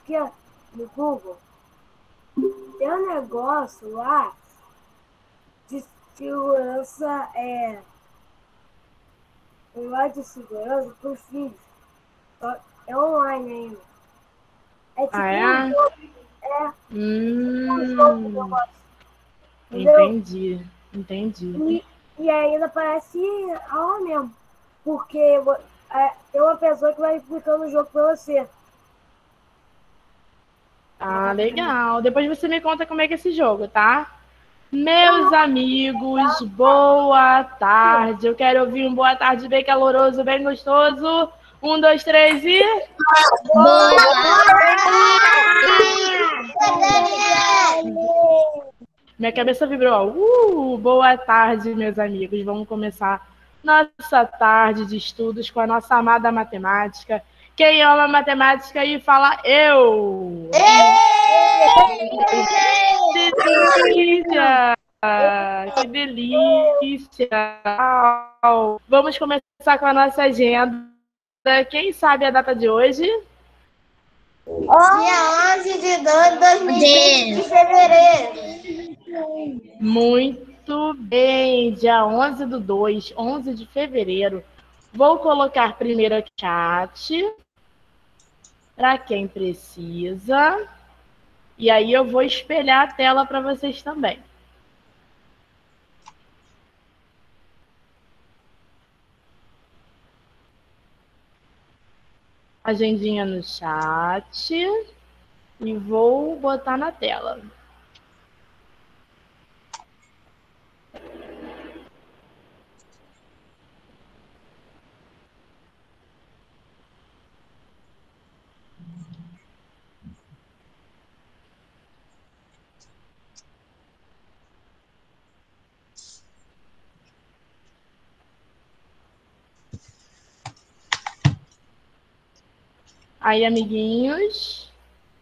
aqui ó, no Google. Tem um negócio lá de segurança, um lá de segurança para os filhos. É online ainda. É tipo Ah, um é? jogo. É um jogo do Hum, negócio. Entendeu? entendi, entendi. E ainda parece aula mesmo. Porque tem uma pessoa que vai explicando o jogo para você. Ah, legal. Depois você me conta como é que é esse jogo, tá? Não, Meus não, amigos, boa tarde. Eu quero ouvir um boa tarde bem caloroso, bem gostoso. Um, dois, três e. Boa Minha cabeça vibrou. Boa tarde, meus amigos. Vamos começar nossa tarde de estudos com a nossa amada matemática. Quem ama matemática e fala eu! Que delícia! Que delícia! Vamos começar com a nossa agenda. Quem sabe a data de hoje? Dia 11 de 2 de 2020 de fevereiro. Muito bem, dia 11 do 2, 11 de fevereiro. Vou colocar primeiro aqui no chat para quem precisa. E aí eu vou espelhar a tela para vocês também. Agendinha no chat e vou botar na tela. Aí, amiguinhos,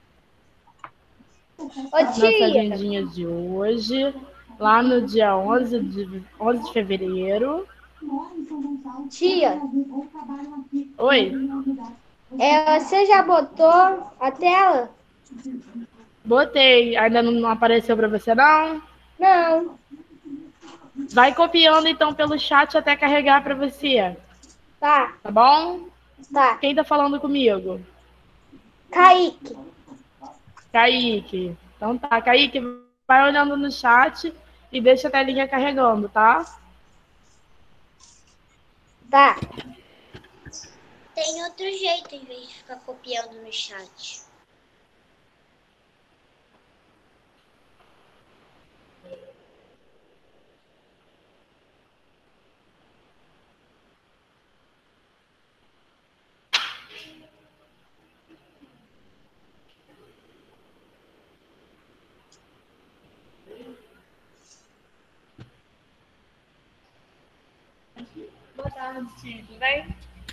nossa Tia, agendinha de hoje, lá no dia 11 de fevereiro. tia, Oi, você já botou a tela? botei. Ainda não apareceu para você, não? Não. Vai copiando, então, pelo chat até carregar para você. Tá, Tá bom? tá. Quem tá falando comigo? Kaique. Kaique. Então tá, Kaique, vai olhando no chat e deixa a telinha carregando, tá? Tá. Tem outro jeito em vez de ficar copiando no chat. Boa tarde, tudo bem?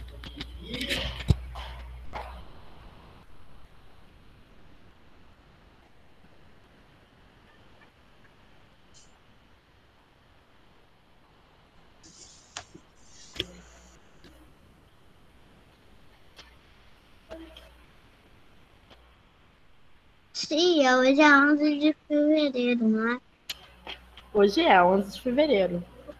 Tia, hoje é 11 de fevereiro, não é? Hoje é 11 de fevereiro.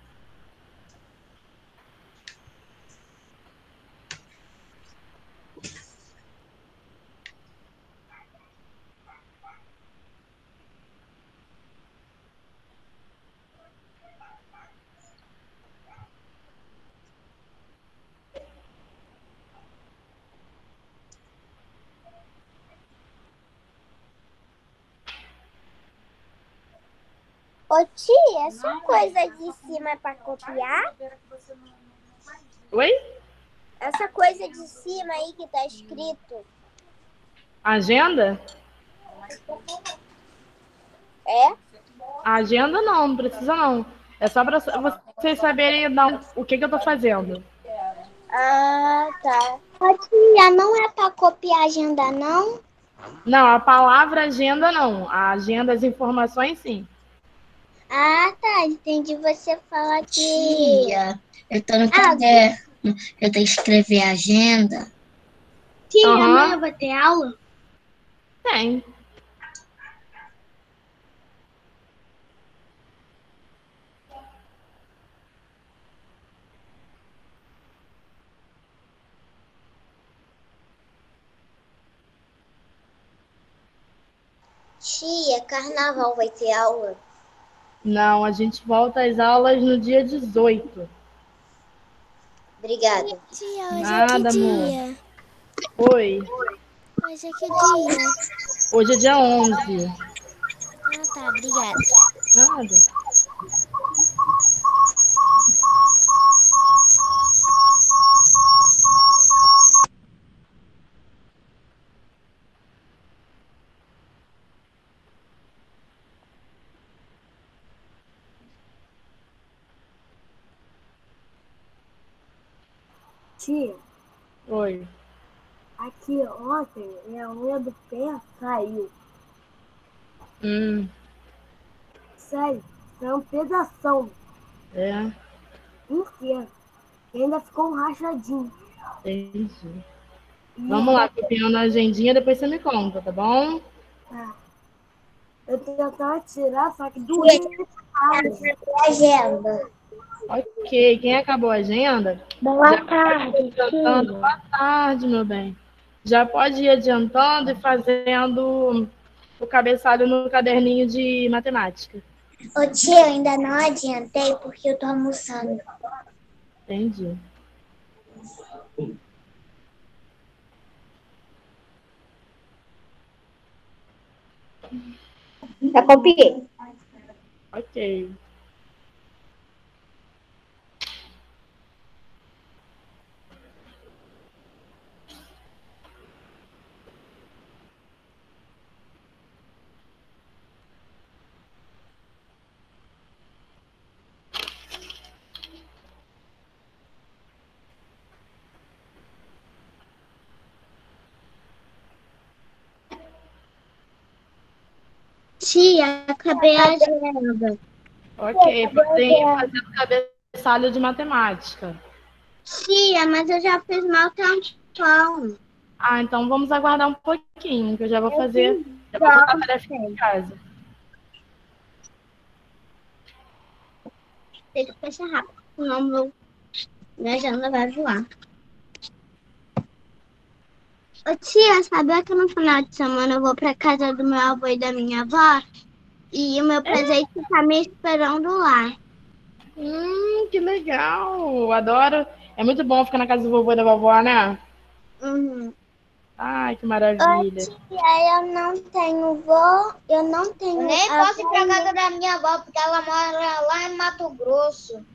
Ô tia, essa coisa de cima é pra copiar? Oi? Essa coisa de cima aí que tá escrito Agenda? é? Agenda não precisa não. É só para vocês saberem o que eu tô fazendo. Ah, tá. Ô tia, não é pra copiar a agenda, não? Não, a palavra agenda não. A agenda, as informações sim. Ah, tá. Entendi você falar que... Tia, eu tô no caderno. Eu tenho que escrever a agenda. Tia, Aham. amanhã vai ter aula? Tem. Tia, carnaval vai ter aula? Não, a gente volta às aulas no dia 18. Obrigada. Tia, hoje Nada, é que amor. dia? Oi. Hoje é que dia? Hoje é dia 11. Ah, tá, obrigada. Nada. Tia, Oi. aqui ontem minha unha do pé caiu. Sério, foi um pedação É, inteiro. E ainda ficou um rachadinho. entendi. E Vamos lá, copiando na agendinha, depois você me conta, tá bom? tá. Eu tentava tirar, só que doía demais. Agenda. Ok, quem acabou a agenda? Boa tarde, Adiantando. tia. Boa tarde, meu bem. Já pode ir adiantando e fazendo o cabeçalho no caderninho de matemática. Ô tia, eu ainda não adiantei porque eu tô almoçando. Entendi. Já copiei. Ok. Tia, acabei a agenda. Ok, podem ir fazendo cabeçalho de matemática. Tia, mas eu já fiz mal tampão. Ah, então vamos aguardar um pouquinho, que eu já vou fazer. Já vou botar a tarefa em casa. Tem que fechar rápido, senão minha agenda vai voar. Ô tia, sabia que no final de semana eu vou pra casa do meu avô e da minha avó? E o meu presente tá me esperando lá. Que legal! Adoro. É muito bom ficar na casa do vovô e da vovó, né? Uhum. Ai, que Ô maravilha. tia, eu não tenho vó, eu não tenho. Eu nem posso ir pra casa da minha avó, porque ela mora lá em Mato Grosso.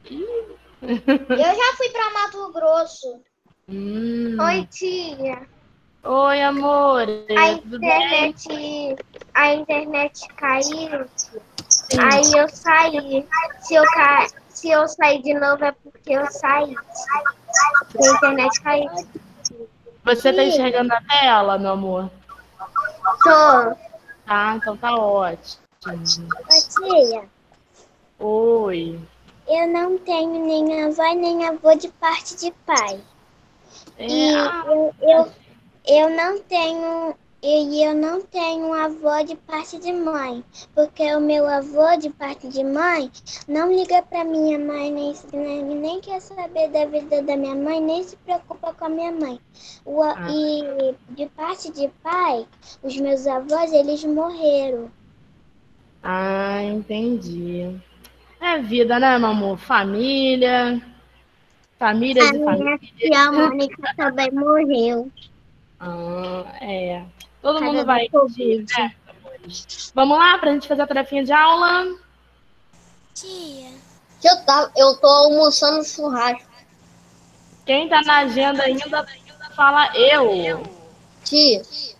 Eu já fui pra Mato Grosso. Oi, tia. Oi, amor. Tudo bem? A internet caiu. Aí eu saí. Se eu sair de novo é porque eu saí. A internet caiu. Você tá enxergando a tela, meu amor? Tô. Ah, então tá ótimo. Ô, tia, Oi. eu não tenho nem avó nem avô de parte de pai. E eu não tenho. E eu não tenho avó de parte de mãe, porque o meu avô de parte de mãe não liga pra minha mãe, nem quer saber da vida da minha mãe, nem se preocupa com a minha mãe. E de parte de pai, os meus avós, eles morreram. Ah, entendi. É vida, né, meu amor? Família. Famílias A e minha famílias. tia Mônica também morreu. Ah, é. Todo Por mundo causa da vai. Covid. Vamos lá pra gente fazer a tarefinha de aula? Tia, Eu tô almoçando churrasco. Quem tá na agenda ainda, fala eu. Tia.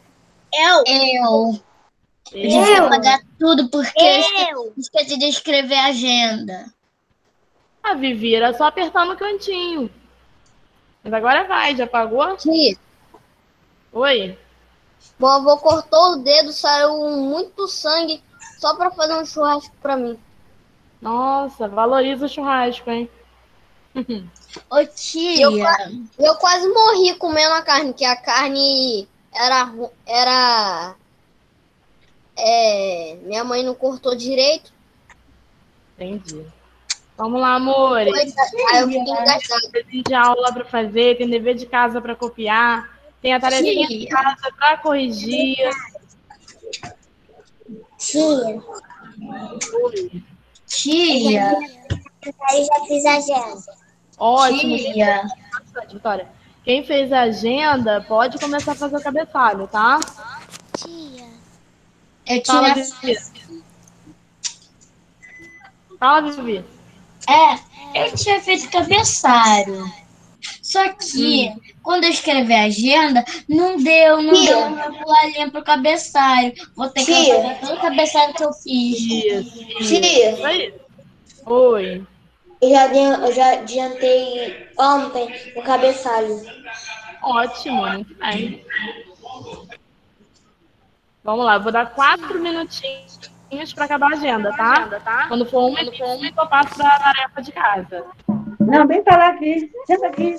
Eu vou apagar tudo porque eu esqueci de escrever a agenda. A Vivi era só apertar no cantinho. Mas agora vai, já apagou? Tia, Oi? meu avô cortou o dedo, saiu muito sangue só pra fazer um churrasco pra mim. Nossa, valoriza o churrasco, hein? Ô tia, Eu quase morri comendo a carne, que a carne era Minha mãe não cortou direito. Entendi. Vamos lá, amores. Aí eu fiquei engasgada. Tem de aula para fazer, tem dever de casa para copiar, tem a tarefinha de casa para corrigir. Tia. Oi. Tia. Aí já fiz a agenda. Ótimo. Tia. Vitória. Quem fez a agenda pode começar a fazer o cabeçalho, tá? Tia. Fala, Vivi. Fala, Vivi. Eu tinha feito cabeçalho. Só que, quando eu escrevi a agenda, não deu uma linha pro cabeçalho. Vou ter que fazer todo o cabeçalho que eu fiz. Isso aí. Oi. Eu já adiantei ontem o cabeçalho. Ótimo, muito bem. Vamos lá, eu vou dar 4 minutinhos para acabar a agenda, tá? Quando for 1 minuto, eu passo para a tarefa de casa. Não, vem falar aqui. Senta aqui.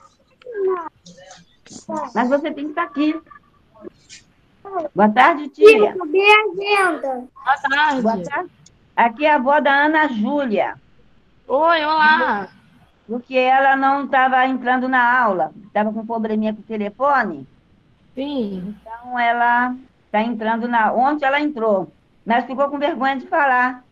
Mas você tem que estar aqui. Boa tarde, tia. Cadê a agenda? Boa tarde. Boa tarde. Aqui é a avó da Ana Júlia. Oi, olá. Porque ela não estava entrando na aula. Estava com probleminha com o telefone. Sim. Então, ela está entrando na... Ontem ela entrou, mas ficou com vergonha de falar.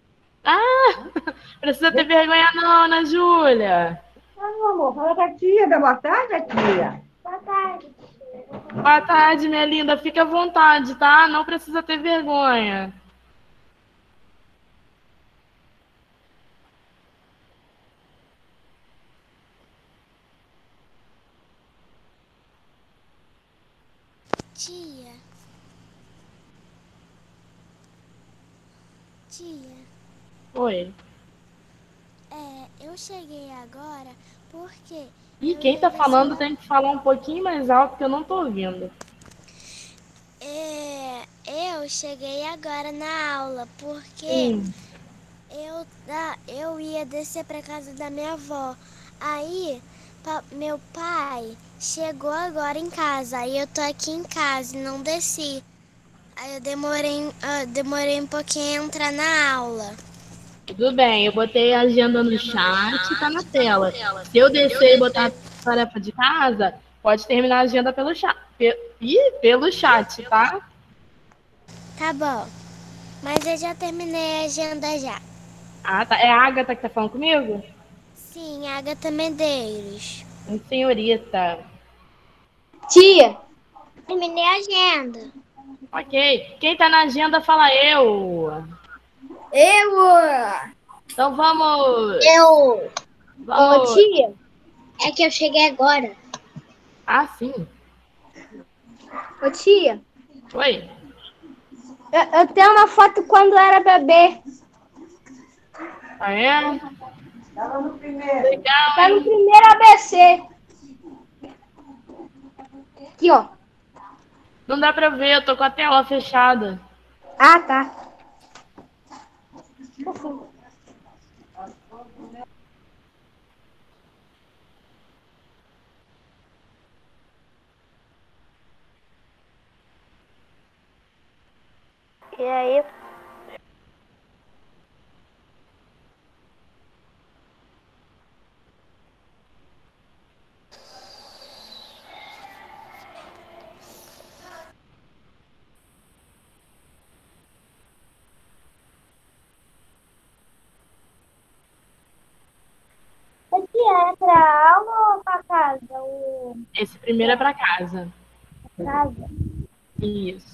Precisa ter vergonha não, Ana Júlia. Meu amor, fala com a tia. Dá boa tarde, tia. Boa tarde. Boa tarde, minha linda. Fica à vontade, tá? Não precisa ter vergonha. Tia. Tia. Oi. Eu cheguei agora porque... E quem tá falando tem que falar um pouquinho mais alto que eu não tô ouvindo. Eu cheguei agora na aula porque eu ia descer para casa da minha avó. Aí meu pai chegou agora em casa. Aí eu tô aqui em casa e não desci. Aí eu demorei um pouquinho a entrar na aula. Tudo bem, eu botei a agenda no chat, tá na tela. Se eu descer e botar a tarefa de casa, pode terminar a agenda pelo chat. Pelo chat, tá? Tá bom. Mas eu já terminei a agenda já. Ah, tá. É a Agatha que tá falando comigo? Sim, Agatha Medeiros. Senhorita. Tia, Terminei a agenda. Ok. Quem tá na agenda, fala eu. Então vamos. Vamos. tia, É que eu cheguei agora. Ah, sim. tia, Oi. eu tenho uma foto quando eu era bebê. Ah, é? Estava no primeiro. Legal, Tá no hein? primeiro ABC. Aqui, ó. Não dá pra ver, eu tô com a tela fechada. Ah, tá. E aí? O que é pra aula ou pra casa? Esse primeiro é pra casa. Casa. Isso.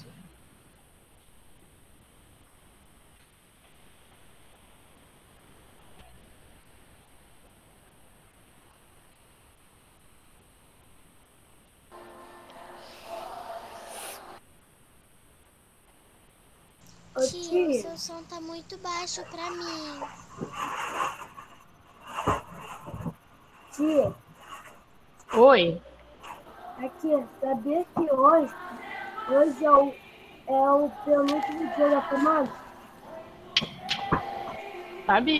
Tia, o seu som tá muito baixo pra mim. Tia, Oi. aqui, sabia que hoje é o penúltimo dia da semana? Sabia.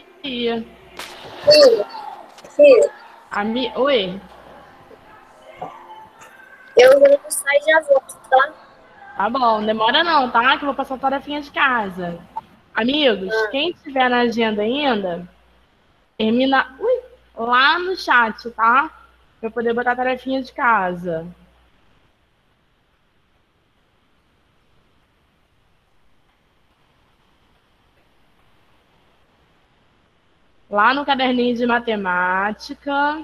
Oi. Eu vou sair e já volto, tá? Tá bom, não demora não, tá? Que eu vou passar a tarefinha de casa. Amigos, quem tiver na agenda ainda, termina lá no chat, tá? Pra eu poder botar a tarefinha de casa. Lá no caderninho de matemática.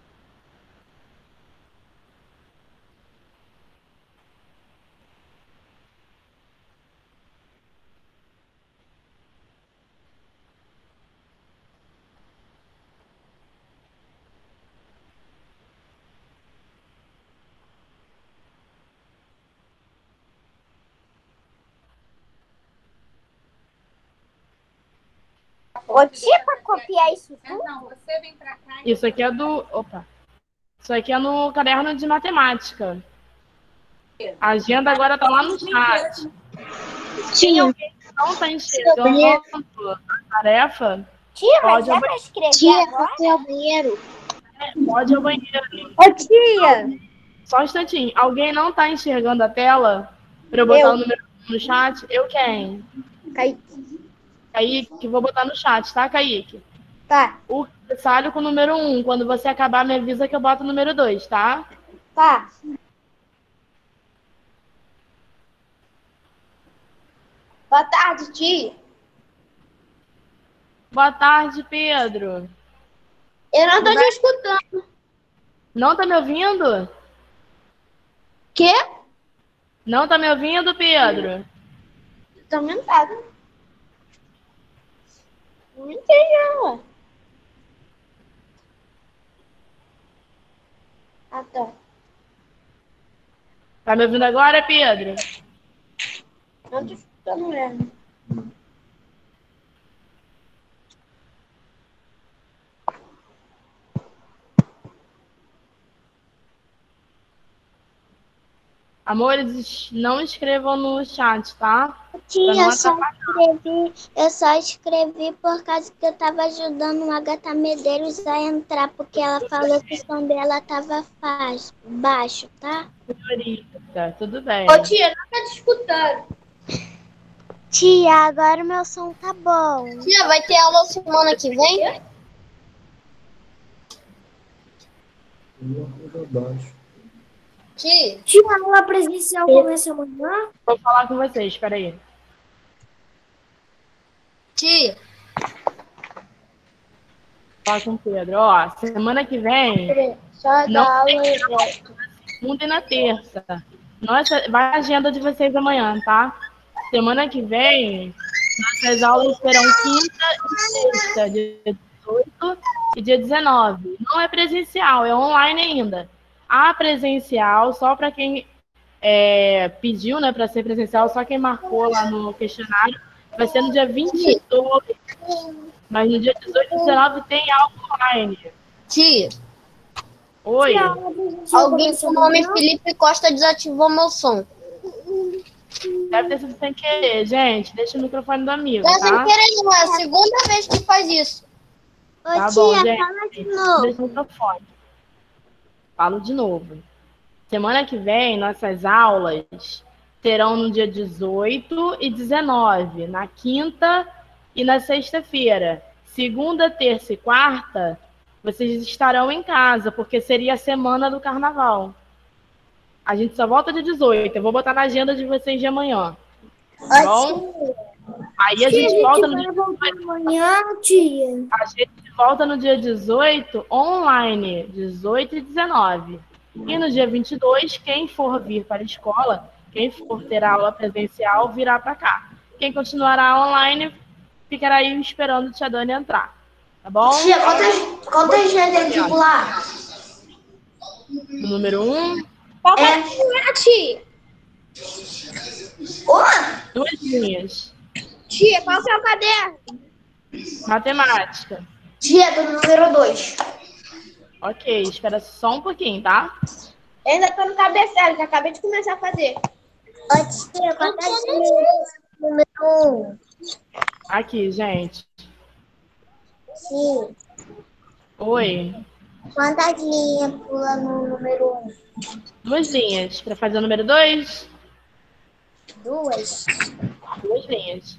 Ô, tia, pra copiar isso tudo? Não, você vem pra cá. Isso aqui é do... Opa. Isso aqui é no caderno de matemática. A agenda agora tá lá no chat. Tem alguém que não tá enxergando a tarefa? Tia, Pode mas é ao pra escrever Tia, agora? você é o banheiro. Pode ir ao banheiro. Ô, tia! Só um instantinho. Alguém não tá enxergando a tela para eu botar o número no chat? Eu quem? Kaique, vou botar no chat, tá, Kaique? Tá, O cabeçalho com o número 1. Quando você acabar, me avisa que eu boto o número 2, tá? tá. Boa tarde, tia. Boa tarde, Pedro. Eu não tô te escutando. Não tá me ouvindo? Quê? Não tá me ouvindo, Pedro? Tô aumentado. Não entendi, não. Ah, tá. Tá me ouvindo agora, Pedro? Não tô escutando mesmo. Amores, não escrevam no chat, tá? Tia, não eu só escrevi por causa que eu tava ajudando o Agatha Medeiros a entrar, porque ela falou que o som dela tava baixo, tá? Senhorita, tudo bem. Ô, tia, não tá te escutando. Tia, agora o meu som tá bom. Tia, vai ter aula semana que vem? Tia, Tia, a aula presencial começa amanhã? Vou falar com vocês, espera aí. tia. Falar com o Pedro. Ó, semana que vem, Só não dá tem aula e aula na segunda e na terça. Nossa, vai a agenda de vocês amanhã, tá? Semana que vem, nossas aulas serão quinta e sexta, dia 18 e dia 19. Não é presencial, é online ainda. A presencial, só para quem pediu, né, para ser presencial, só quem marcou lá no questionário, vai ser no dia 22. Mas no dia 18 e 19 tem aula online. Tia, Oi. Tia, a aula presencial alguém começa com o nome amanhã? Felipe Costa desativou meu som. Deve ter sido sem querer, gente. Deixa o microfone do amigo, Não é sem tá? querer, não. É a segunda vez que faz isso. Ô, Tá bom, tia, gente. fala de novo. Deixa o microfone. Falo de novo. Semana que vem, nossas aulas serão no dia 18 e 19, na quinta e na sexta-feira. Segunda, terça e quarta, vocês estarão em casa, porque seria a semana do carnaval. A gente só volta dia 18. Eu vou botar na agenda de vocês de amanhã. Tá bom? Aí a gente volta no dia 18. Amanhã, tia. A gente volta no dia 18 online, 18 e 19. E no dia 22, quem for vir para a escola, quem for ter aula presencial, virá para cá. Quem continuará online, ficará aí esperando a tia Dani entrar. Tá bom? Tia, quantas gente tem lá? No número 1, Qual é, tia? duas linhas. Tia, qual que é o caderno? Matemática. Tia, do número 2. Ok, espera só um pouquinho, tá? Eu ainda tô no cabeçalho, que acabei de começar a fazer. Ô, tia, quantas linhas número 1? Aqui, gente. Sim. Oi. Quantas linhas pula no número 1? Duas linhas. Para fazer o número 2? Duas. 2 linhas.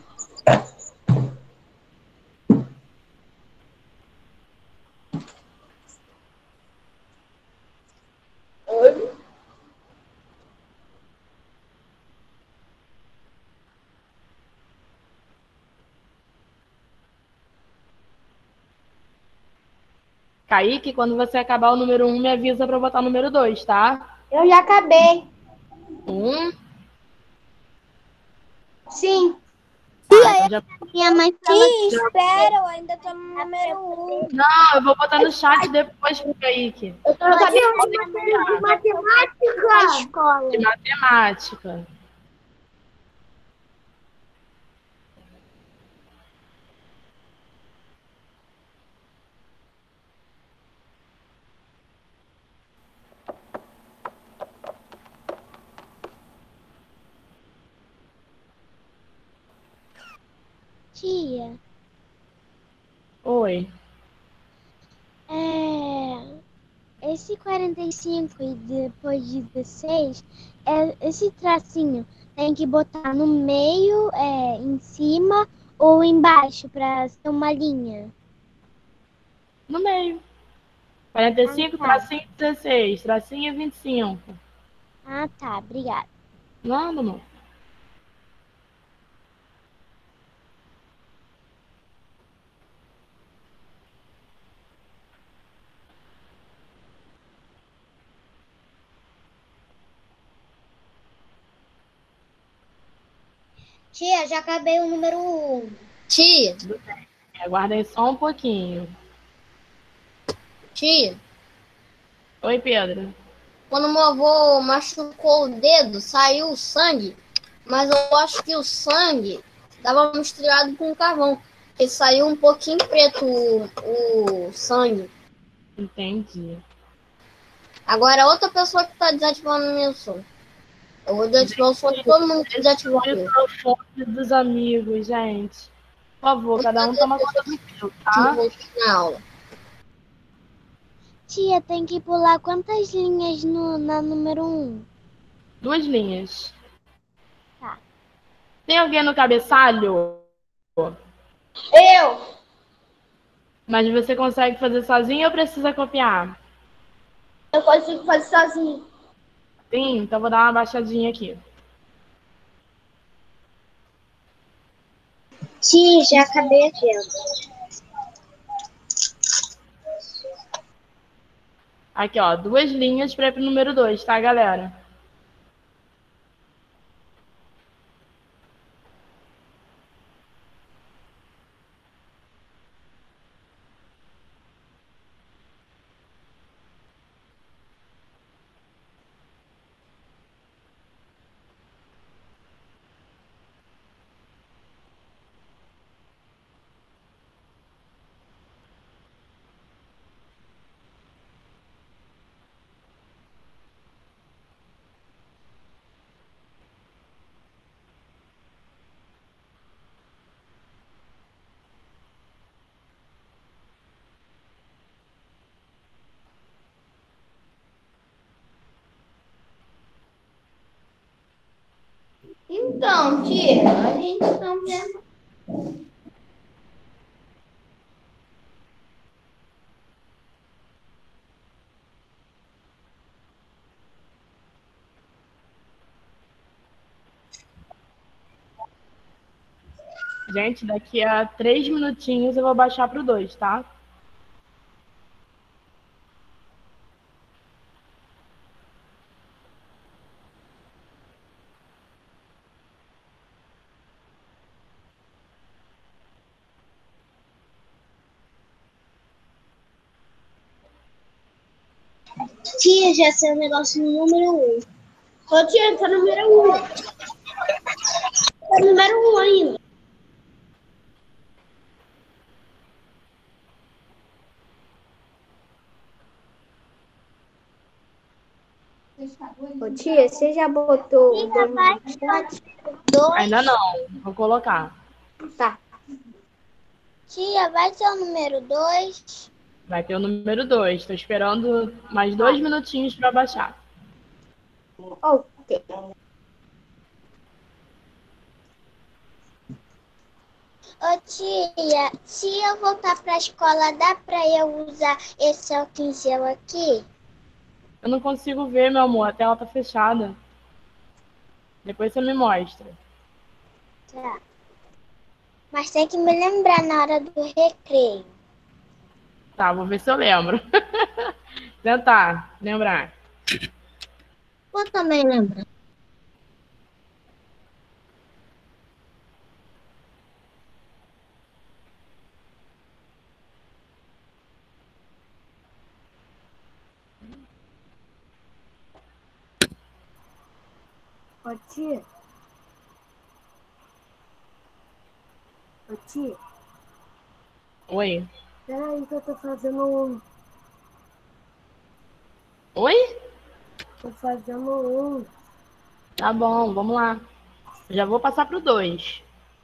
Kaique, quando você acabar o número 1, me avisa para botar o número 2, tá? Eu já acabei. 1. Sim. Então já... Minha mãe espera, eu ainda tô no número 1. Não, eu vou botar no chat depois pro Kaique. Eu tô no cabeça De matemática. Escola. De matemática. Tia, Oi. esse 45 e depois 16, esse tracinho tem que botar no meio, em cima ou embaixo para ser uma linha. No meio. 45, Ah, tá. tracinho 16, tracinho 25. Ah, tá. Obrigada. Nada, não. Tia, já acabei o número 1. Tia, Aguardem só um pouquinho. tia, Oi, Pedro. quando meu avô machucou o dedo, saiu sangue, mas eu acho que o sangue estava misturado com carvão, porque saiu um pouquinho preto o sangue. Entendi. Agora outra pessoa que está desativando o meu som. Eu vou desativar o som de todo mundo que desativou o meu. Microfone dos amigos, gente. Por favor, cada um toma conta do seu, tá? Na aula. Tia, tem que pular quantas linhas na número 1? 2 linhas. Tá. Tem alguém no cabeçalho? Eu. Mas você consegue fazer sozinho ou precisa copiar? Eu consigo fazer sozinho. Sim, então vou dar uma baixadinha aqui. Tia, já acabei aqui. Aqui, ó, 2 linhas para ir pro número 2, tá, galera? Então, tia, a gente não vendo. Gente, daqui a 3 minutinhos eu vou baixar pro 2, tá? Tia, já sei o negócio no número 1. Ô, tia, tá no número 1. Tá no número 1 ainda. Ô, tia, você já botou o nome no chat? Ainda não, vou colocar. Tá. Tia, vai ser o número 2? Vai ter o número 2. Tô esperando mais 2 minutinhos para baixar. Ok. Ô tia, se eu voltar pra escola, dá pra eu usar esse álcool em gel aqui? Eu não consigo ver, meu amor. A tela tá fechada. Depois você me mostra. Tá. Mas tem que me lembrar na hora do recreio. Tá, vou ver se eu lembro. Tentar lembrar. Vou também lembrar. Ô, tia. Ô, tia. Oi. Peraí que eu tô fazendo um. Oi? Tô fazendo um. Tá bom, vamos lá. Já vou passar pro 2.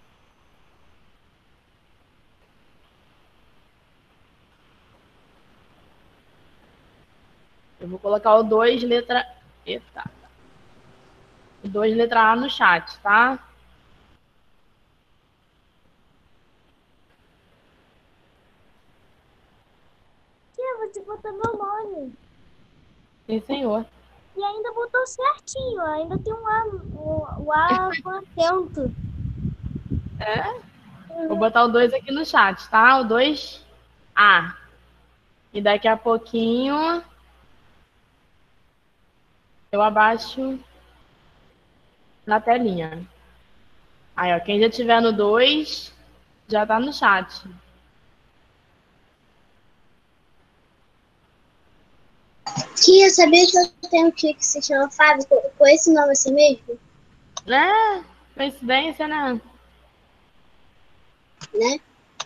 Eu vou colocar o 2 letra... Eita. O 2 letra A no chat, tá? Tia, você botou meu nome. Sim, senhor. E ainda botou certinho. Ainda tem um A, o A com acento. Vou botar o 2 aqui no chat, tá? O 2A. E daqui a pouquinho eu abaixo na telinha. Aí, ó, quem já tiver no 2 já tá no chat. Tia, sabia que eu tenho um tio que se chama Fábio com esse nome assim mesmo? É, coincidência, né? Né?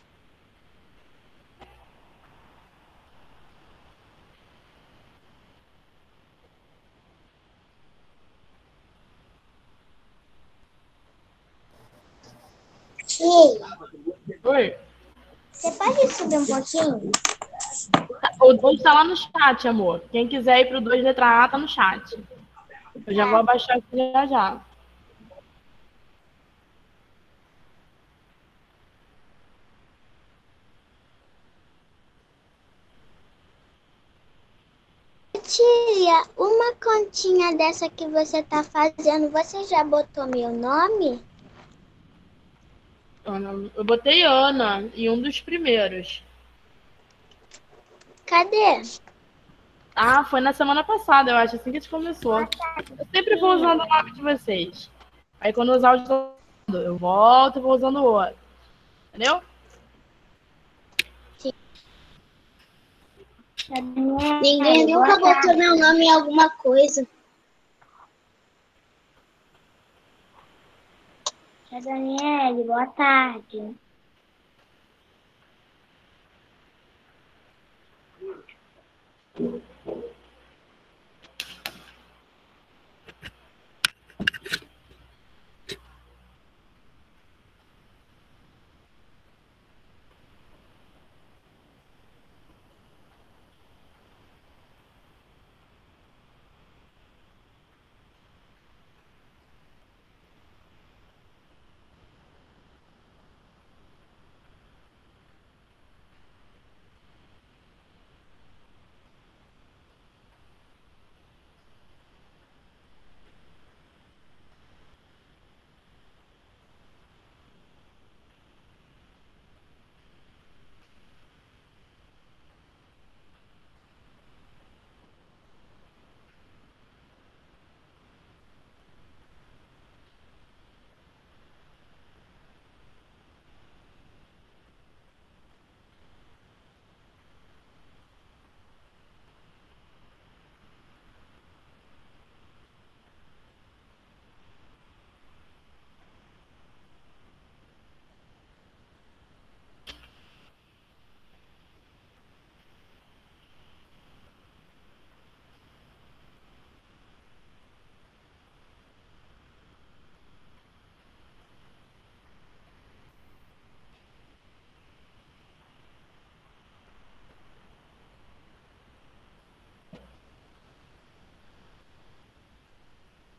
Tia, Oi. você pode subir um pouquinho? O 2 tá lá no chat, amor. Quem quiser ir pro 2 letra A, tá no chat. Eu já vou abaixar aqui já já. Tia, uma continha dessa que você tá fazendo, você já botou meu nome? Eu botei Ana em um dos primeiros. Cadê? Ah, foi na semana passada, eu acho, assim que a gente começou. Eu sempre vou usando o nome de vocês. Aí quando eu usar o de todo mundo, eu volto e vou usando o outro. Entendeu? Ninguém nunca botou meu nome em alguma coisa. Tia Daniele, boa tarde.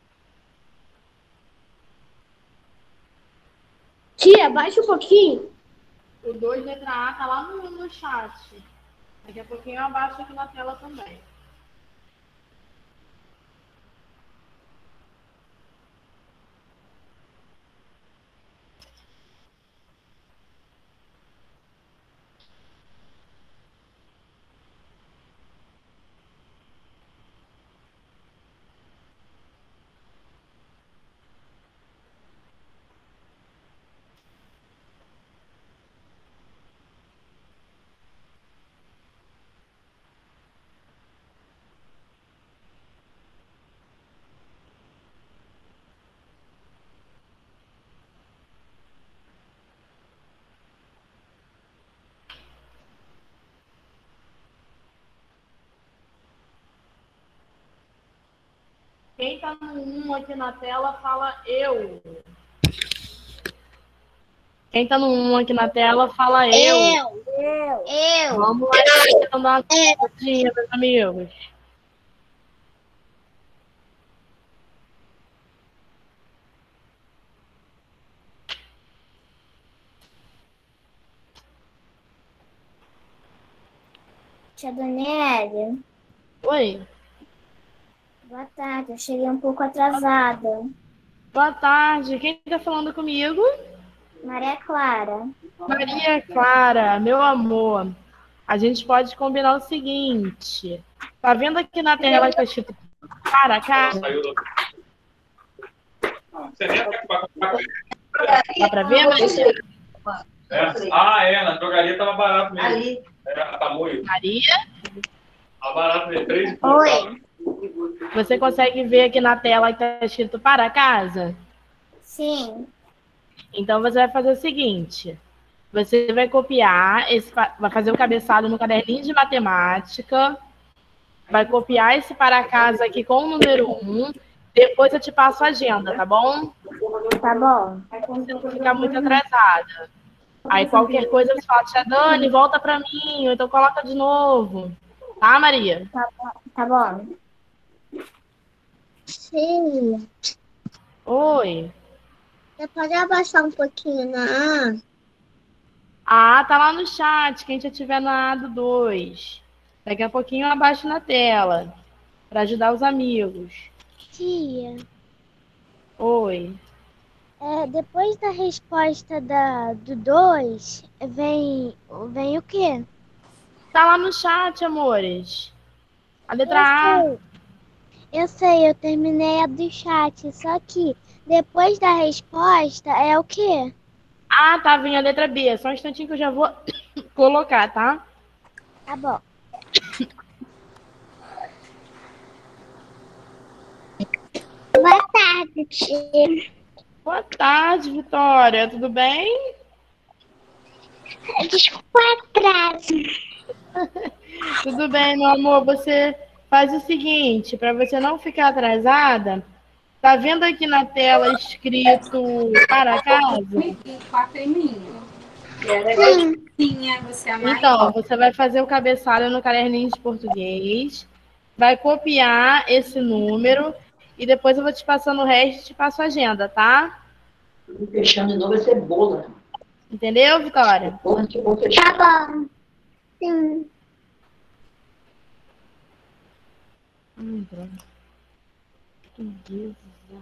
Tia, baixa um pouquinho. O 2, letra A, tá lá no chat. Daqui a pouquinho eu abaixo aqui na tela também. Quem tá no 1 aqui na tela, fala eu. Quem tá no 1 aqui na tela, fala eu. Eu. Vamos lá, então, dar uma passadinha, meus amigos. Tia Daniele, Oi. boa tarde. Eu cheguei um pouco atrasada. Boa tarde. Quem tá falando comigo? Maria Clara. Maria Clara, meu amor. A gente pode combinar o seguinte. Tá vendo aqui na tela que tá escrito para cá? Dá pra ver, Maria? Na drogaria tava barato mesmo. Ali. Maria? Tava barato mesmo, 3 Oi. Você consegue ver aqui na tela que tá escrito para casa? Sim. Então você vai fazer o seguinte. Você vai copiar, vai fazer o cabeçalho no caderninho de matemática, vai copiar esse para casa aqui com o número 1, depois eu te passo a agenda, tá bom? Tá bom. Você não ficar muito atrasada. Aí qualquer coisa você fala, tia Dani, volta pra mim, ou então coloca de novo. Tá, Maria? Tá bom. Sim. Oi. Você pode abaixar um pouquinho na Ah, tá lá no chat, quem já tiver na A do 2. Daqui a pouquinho eu abaixo na tela, para ajudar os amigos. Tia, Oi. depois da resposta do 2, vem o quê? Tá lá no chat, amores. A letra Eu A. sei. Eu sei, eu terminei a do chat, só que depois da resposta é o quê? Ah, tá, vem a letra B. Só um instantinho que eu já vou colocar, tá? Tá bom. Boa tarde, tia. Boa tarde, Vitória. Tudo bem? Desculpa o atraso. Tudo bem, meu amor. Você faz o seguinte, para você não ficar atrasada, tá vendo aqui na tela escrito para casa? Então, você vai fazer o cabeçalho no caderninho de português, vai copiar esse número e depois eu vou te passando o resto e te passo a agenda, tá? Fechando de novo é cebola. Entendeu, Vitória? Tá bom. Sim. Pronto. Que Deus.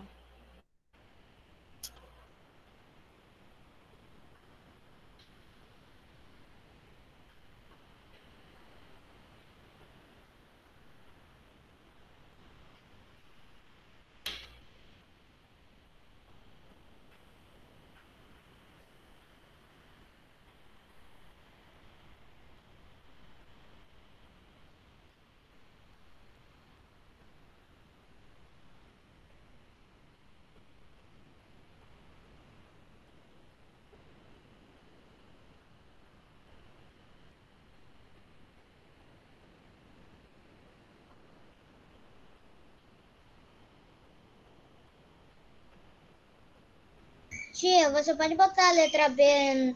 Tia, você pode botar a letra B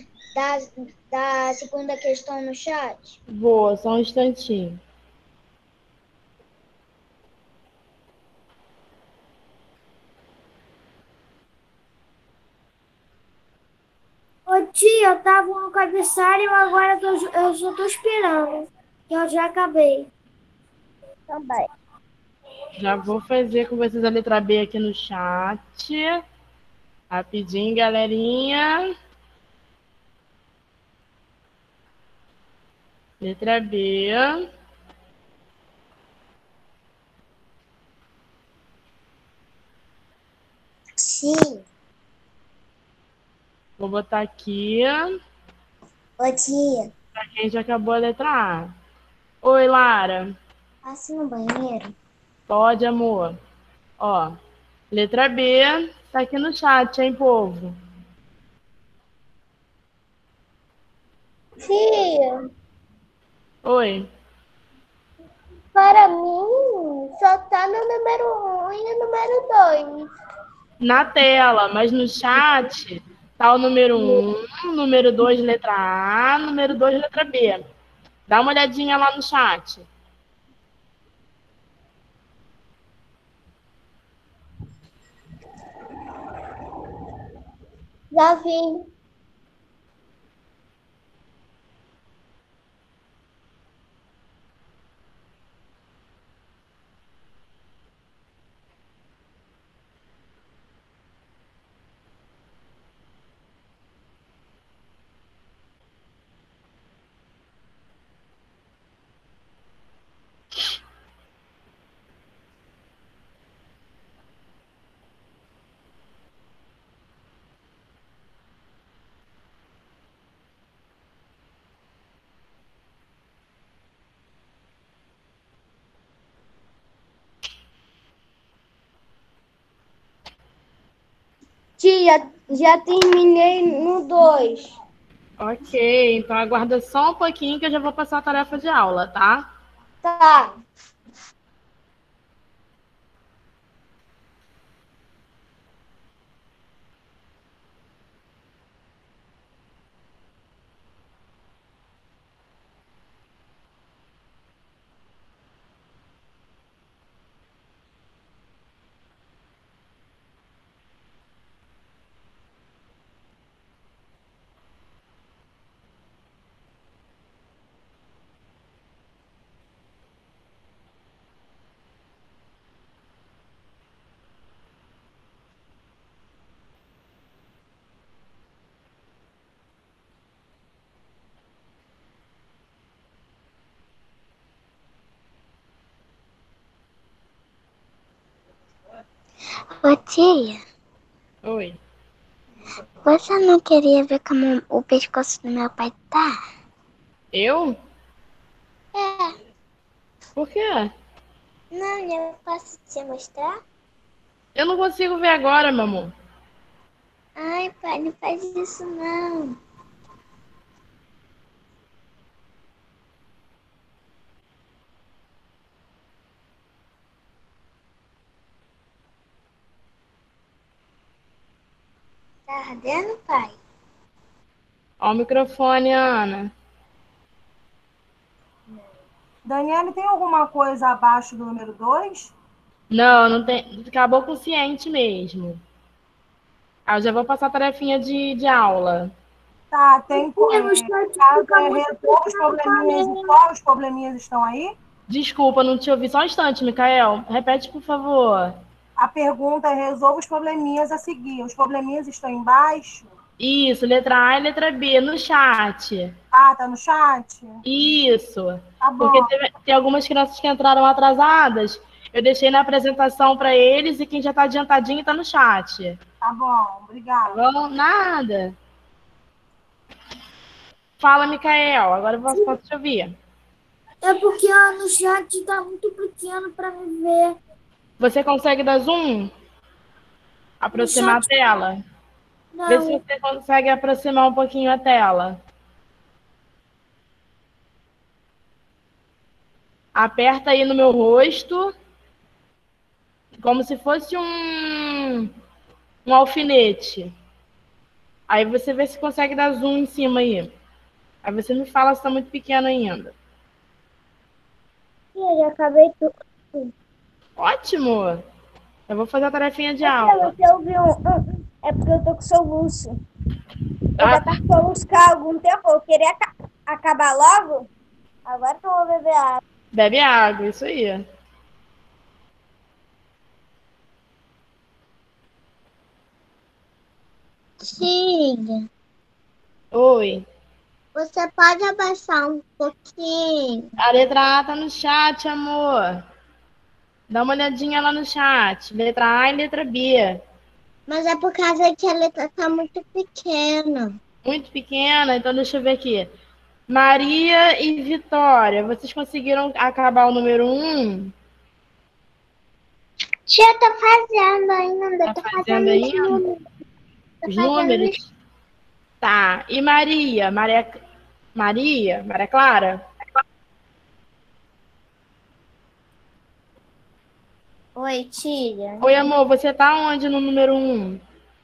da segunda questão no chat? Boa, só um instantinho. Oi, tia, eu tava no cabeçalho, agora eu só tô esperando. Eu já acabei. Também. Já vou fazer com vocês a letra B aqui no chat. Rapidinho, galerinha. Letra B. Sim. Vou botar aqui. Ô, tia, Pra quem já acabou a letra A. Oi, Lara. passe no banheiro. Pode, amor. Ó, letra B tá aqui no chat, hein, povo? Tia, Oi. para mim, só tá no número 1 e no número 2. Na tela, mas no chat tá o número 1, número 2, letra A, número 2, letra B. Dá uma olhadinha lá no chat. Já vi. Tia, já terminei no 2. Ok, então aguarda só um pouquinho que eu já vou passar a tarefa de aula, tá? Tá. Ô tia, Oi. você não queria ver como o pescoço do meu pai tá? Eu? É. Por quê? Não, eu posso te mostrar? Eu não consigo ver agora, meu amor. Ai, pai, não faz isso não. Tá ardendo, pai? Ó o microfone, Ana. Daniele, tem alguma coisa abaixo do número 2? Não, não tem. Acabou com o ciente mesmo. Ah, eu já vou passar a tarefinha de aula. Tá, tem Resolva os probleminhas, qual os probleminhas estão aí? Desculpa, não te ouvi. Só um instante, Micael. Repete, por favor. A pergunta é: resolva os probleminhas a seguir. Os probleminhas estão embaixo? Isso, letra A e letra B, no chat. Ah, tá no chat? Isso. Tá bom. Porque tem algumas crianças que entraram atrasadas. Eu deixei na apresentação para eles e quem já está adiantadinho está no chat. Tá bom, obrigada. Tá bom? Nada. Fala, Micael. Agora eu posso te ouvir. É porque no chat tá muito pequeno para me ver. Você consegue dar zoom? Aproximar a tela? Vê se Não, você consegue aproximar um pouquinho a tela. Aperta aí no meu rosto, como se fosse um alfinete. Aí você vê se consegue dar zoom em cima aí. Aí você me fala se está muito pequeno ainda. Tia, já acabei tudo. Ótimo! Eu vou fazer a tarefinha de Tia, aula. você ouviu É porque eu tô com soluço. já tá buscar algum tempo. Eu queria acabar logo. Agora que eu vou beber água. Bebe água, isso aí. Tia, Oi. você pode abaixar um pouquinho? A letra A tá no chat, amor. Dá uma olhadinha lá no chat. Letra A e letra B. Mas é por causa que a letra tá muito pequena. Muito pequena, então deixa eu ver aqui. Maria e Vitória, vocês conseguiram acabar o número 1? Tia, tô fazendo ainda. Tá Tô fazendo fazendo os ainda? números. Tô Os fazendo números? Tá. E Maria? Maria Clara? Oi, tia. Oi, amor, você tá onde no número 1?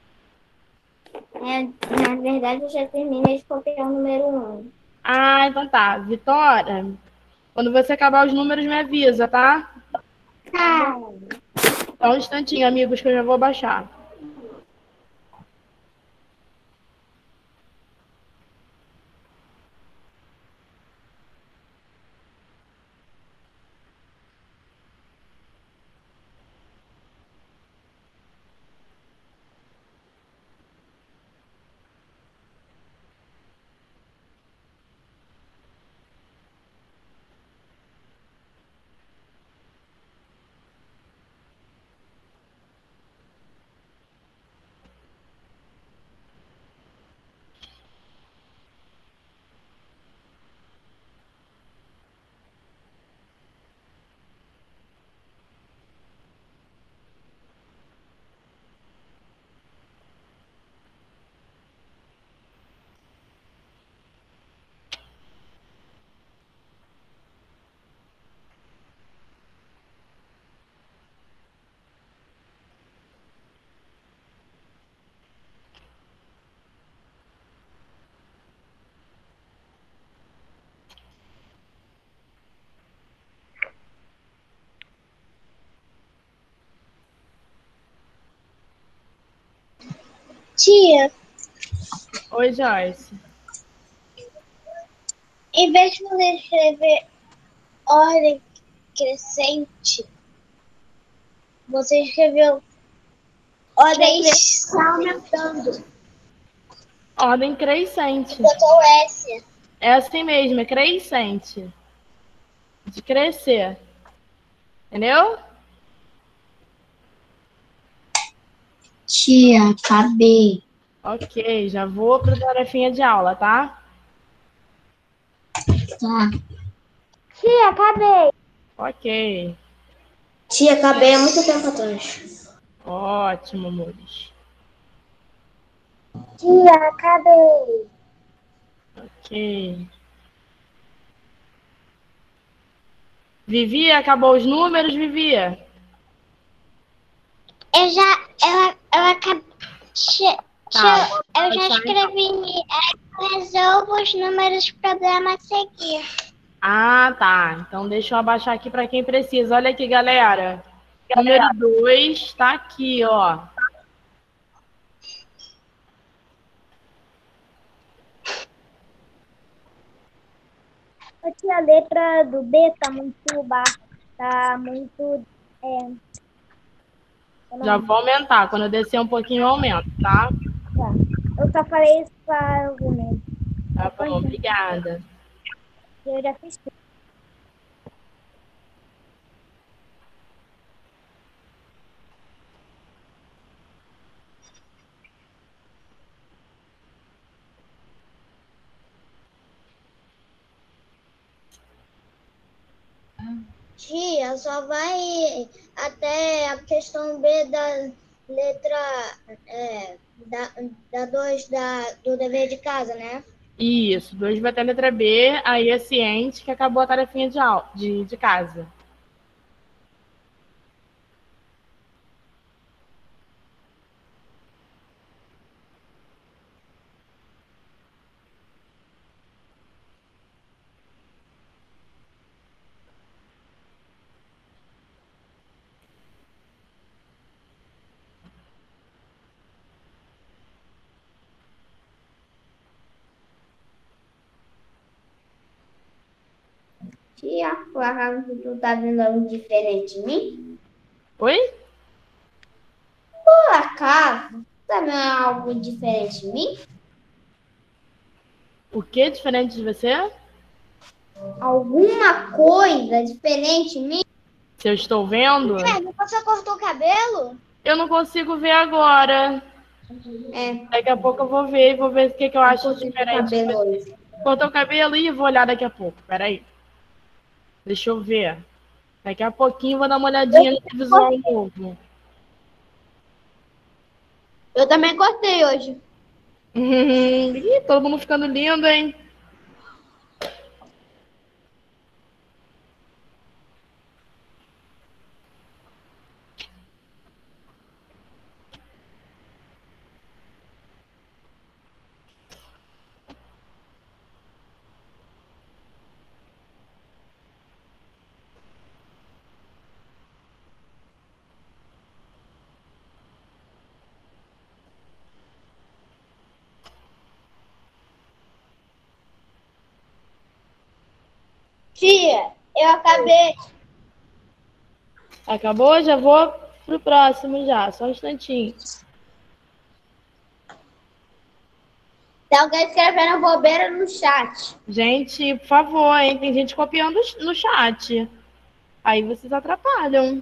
Na verdade, eu já terminei de copiar o número 1. Ah, então tá. Vitória, quando você acabar os números, me avisa, tá? Tá. Só um instantinho, amigos, que eu já vou baixar. Tia, Oi, Joyce. em vez de você escrever ordem crescente, você escreveu ordem aumentando. Ordem crescente. Botou S. É assim mesmo, é crescente. De crescer. Entendeu? Tia, acabei. Ok, já vou para a tarefinha de aula, tá? Tá. Tia, acabei. Ok. Tia, acabei há muito tempo atrás. Ótimo, amores. Tia, acabei. Ok. Vivi, acabou os números, Vivi? Eu acabei. Tá, Eu já escrevi. Eu resolvo os números problema a seguir. Ah, tá. Então deixa eu abaixar aqui para quem precisa. Olha aqui, galera. Número 2 tá aqui, ó. Tia, a letra do B tá muito baixa. Tá muito. Já vou aumentar. Quando eu descer um pouquinho, eu aumento, tá? Tá. Eu só falei isso para o mesmo. Tá bom, obrigada. Eu já fiz tudo. Tia, só vai até a questão B da letra da 2 do dever de casa, né? Isso, 2 vai ter a letra B, aí é ciente que acabou a tarefinha de casa. Tia, por acaso tu tá vendo algo diferente de mim? Oi? Por acaso, tu tá vendo algo diferente de mim? O que diferente de você? Alguma coisa diferente de mim? Se eu estou vendo? Você cortou o cabelo? Eu não consigo ver agora. Daqui a pouco eu vou ver e vou ver o que eu acho diferente. Cortou o cabelo e vou olhar daqui a pouco. Peraí. Deixa eu ver. Daqui a pouquinho eu vou dar uma olhadinha no visual novo. Eu também cortei hoje. Ih, todo mundo ficando lindo, hein? Tia, eu acabei. Acabou? Já vou pro próximo já. Só um instantinho. Tem alguém escrevendo bobeira no chat. Gente, por favor, hein? Tem gente copiando no chat. Aí vocês atrapalham.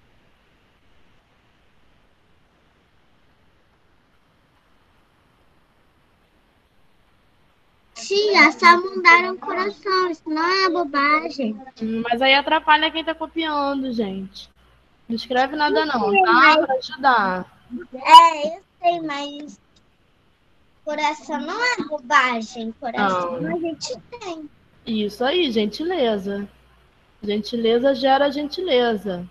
Tia, só mandaram um coração, isso não é bobagem. Mas aí atrapalha quem tá copiando, gente. Não escreve nada não, sei, tá? mas- Pra ajudar. É, eu sei, mas coração não é bobagem. Coração Não. a gente tem. Isso aí, gentileza. Gentileza gera gentileza.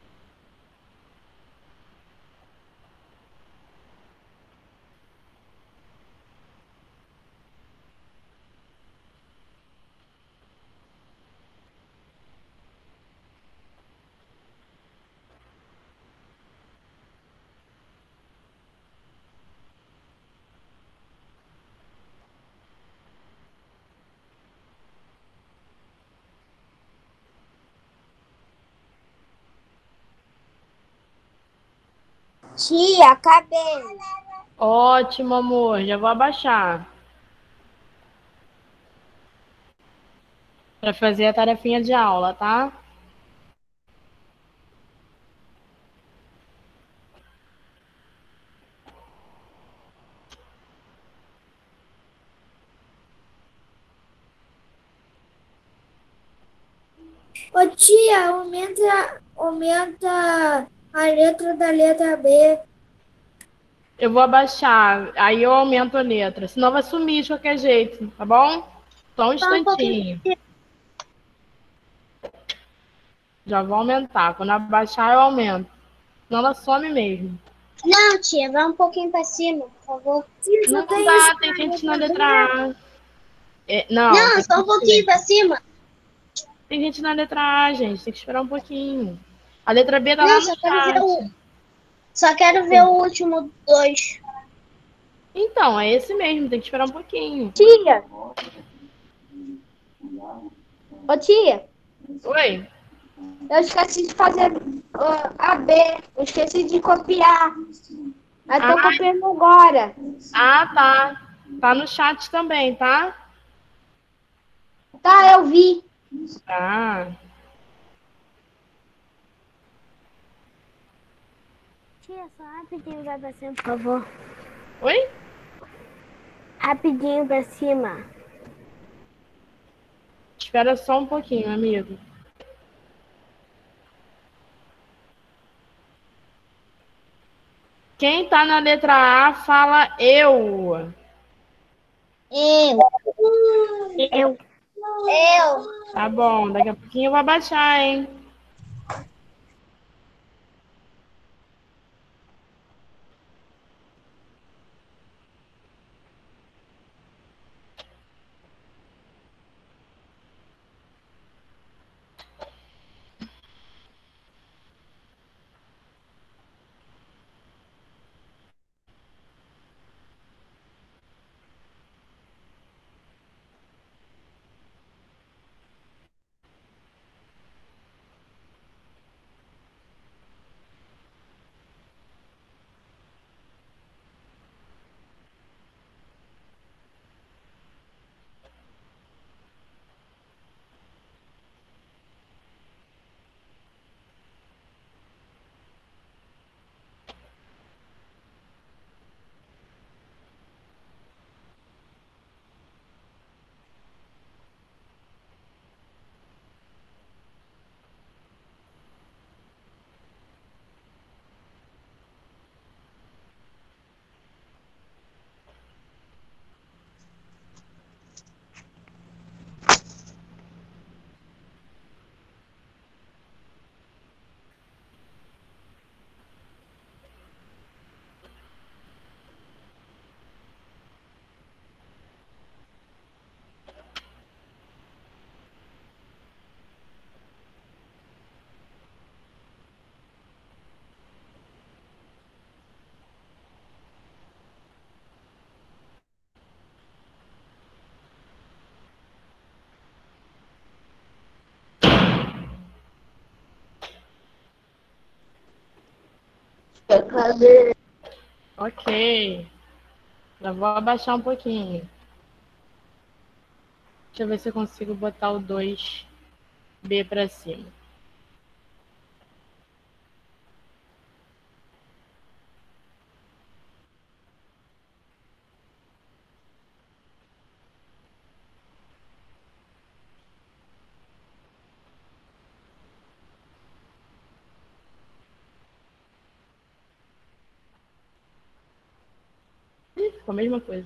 Tia, acabei. Ótimo, amor. Já vou abaixar. Pra fazer a tarefinha de aula, tá? Ô tia, aumenta a letra da letra B. Eu vou abaixar. Aí eu aumento a letra. Senão vai sumir de qualquer jeito, tá bom? Só um instantinho. Já vou aumentar. Quando abaixar, eu aumento. Senão ela some mesmo. Não, tia, vai um pouquinho pra cima, por favor. Tia, Não dá, tem gente na letra A. Não, Não, só um pouquinho pra cima. tem gente na letra A, gente. Tem que esperar um pouquinho. A letra B tá lá Não, no só quero ver chat. Só quero ver o último dois. Então, é esse mesmo. Tem que esperar um pouquinho. Tia. Ô tia, Oi? eu esqueci de fazer a B. Eu esqueci de copiar. Eu tô copiando agora. Ah, tá. Tá no chat também, tá? Tá, eu vi. Tá. Tia, só rapidinho vai pra cima, por favor. Oi? Rapidinho pra cima. Espera só um pouquinho, amigo. Quem tá na letra A fala eu. Eu. Tá bom, daqui a pouquinho eu vou abaixar, hein? Ok. Já vou abaixar um pouquinho. Deixa eu ver se eu consigo botar o 2B para cima. Ih, ficou a mesma coisa.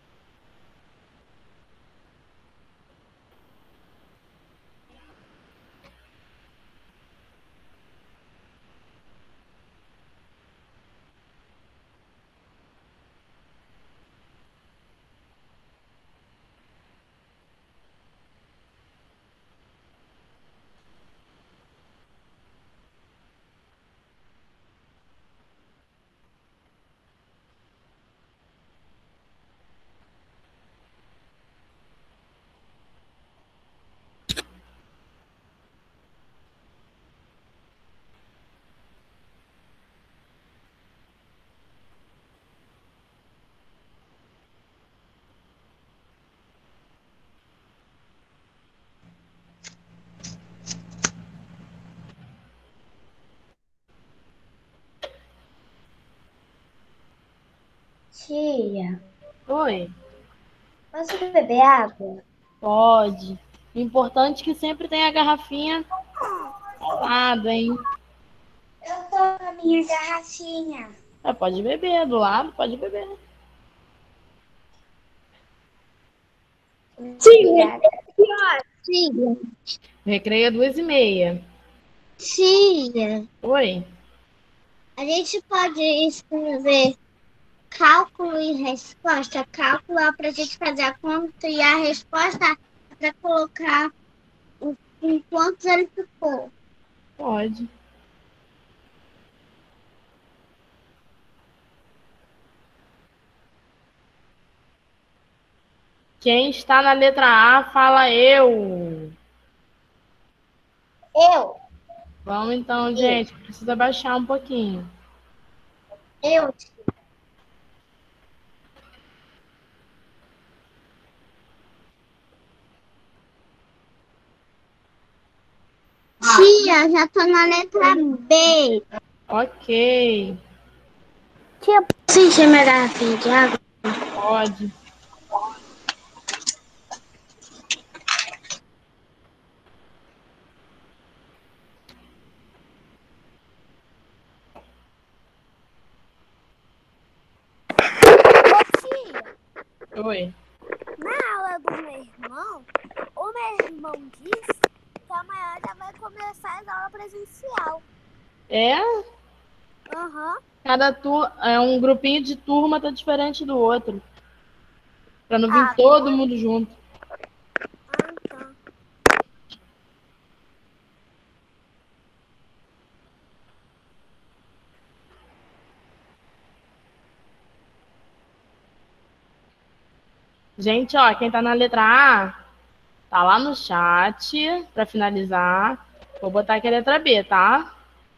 Tia, Oi, posso beber água? pode. O importante é que sempre tem a garrafinha ao lado, hein? Eu tô com a minha garrafinha. Pode beber, do lado, pode beber. Tia, tia, Recreio 2h30. tia, Oi. a gente pode escrever cálculo e resposta, cálculo para a gente fazer a conta e a resposta para colocar em quantos ele ficou. Pode. Quem está na letra A, fala eu. Eu, Vamos então, gente. Precisa baixar um pouquinho. eu. Tia, já tô na letra B. Ok. Tia, posso encher minha garrafinha de água? Pode. Tia, Oi. na aula do meu irmão, o meu irmão disse que amanhã já vai começar as aulas presencial. É? Aham. Um grupinho de turma tá diferente do outro. Pra não vir Ah, todo mundo junto. Tá. Gente, ó, quem tá na letra A, tá lá no chat pra finalizar. Vou botar aqui a letra B, tá?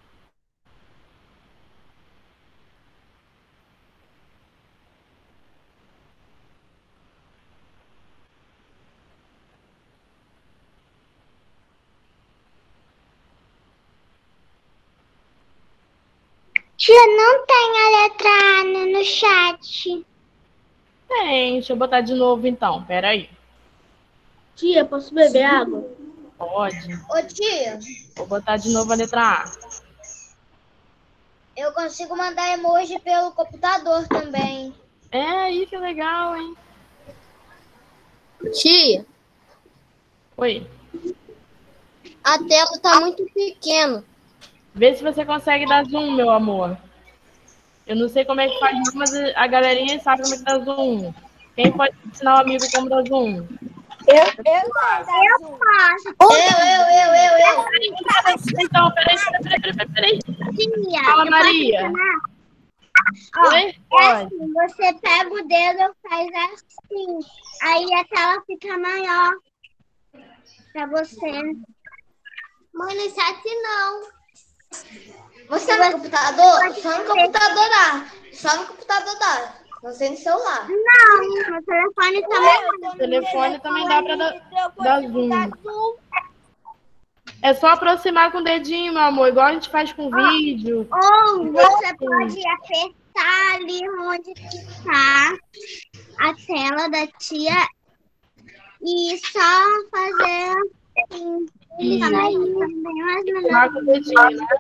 Tia, não tem a letra A no chat. Tem, deixa eu botar de novo então, peraí. Tia, posso beber água? Pode. Ô, tia, Vou botar de novo a letra A. eu consigo mandar emoji pelo computador também. É aí, que legal, hein? Tia, Oi. a tela tá muito pequena. Vê se você consegue dar zoom, meu amor. Eu não sei como é que faz, não, mas a galerinha sabe como é que dá zoom. Quem pode ensinar o amigo como dá zoom? Eu sei dar zoom. Eu. Então, peraí. Tia, Fala, eu Maria. Ó, Oi? é Pode. assim, você pega o dedo e faz assim. Aí a tela fica maior pra você. Mãe, não é assim não. Você no computador? Só no computador dá. Só no computador dá. Não sei no celular. Não, no telefone também. O telefone também dá para dar zoom. É só aproximar com o dedinho, meu amor, igual a gente faz com vídeo. Ou você pode apertar ali onde está a tela da tia e só fazer assim. Ele sai bem mais Aproximar com o dedinho, né?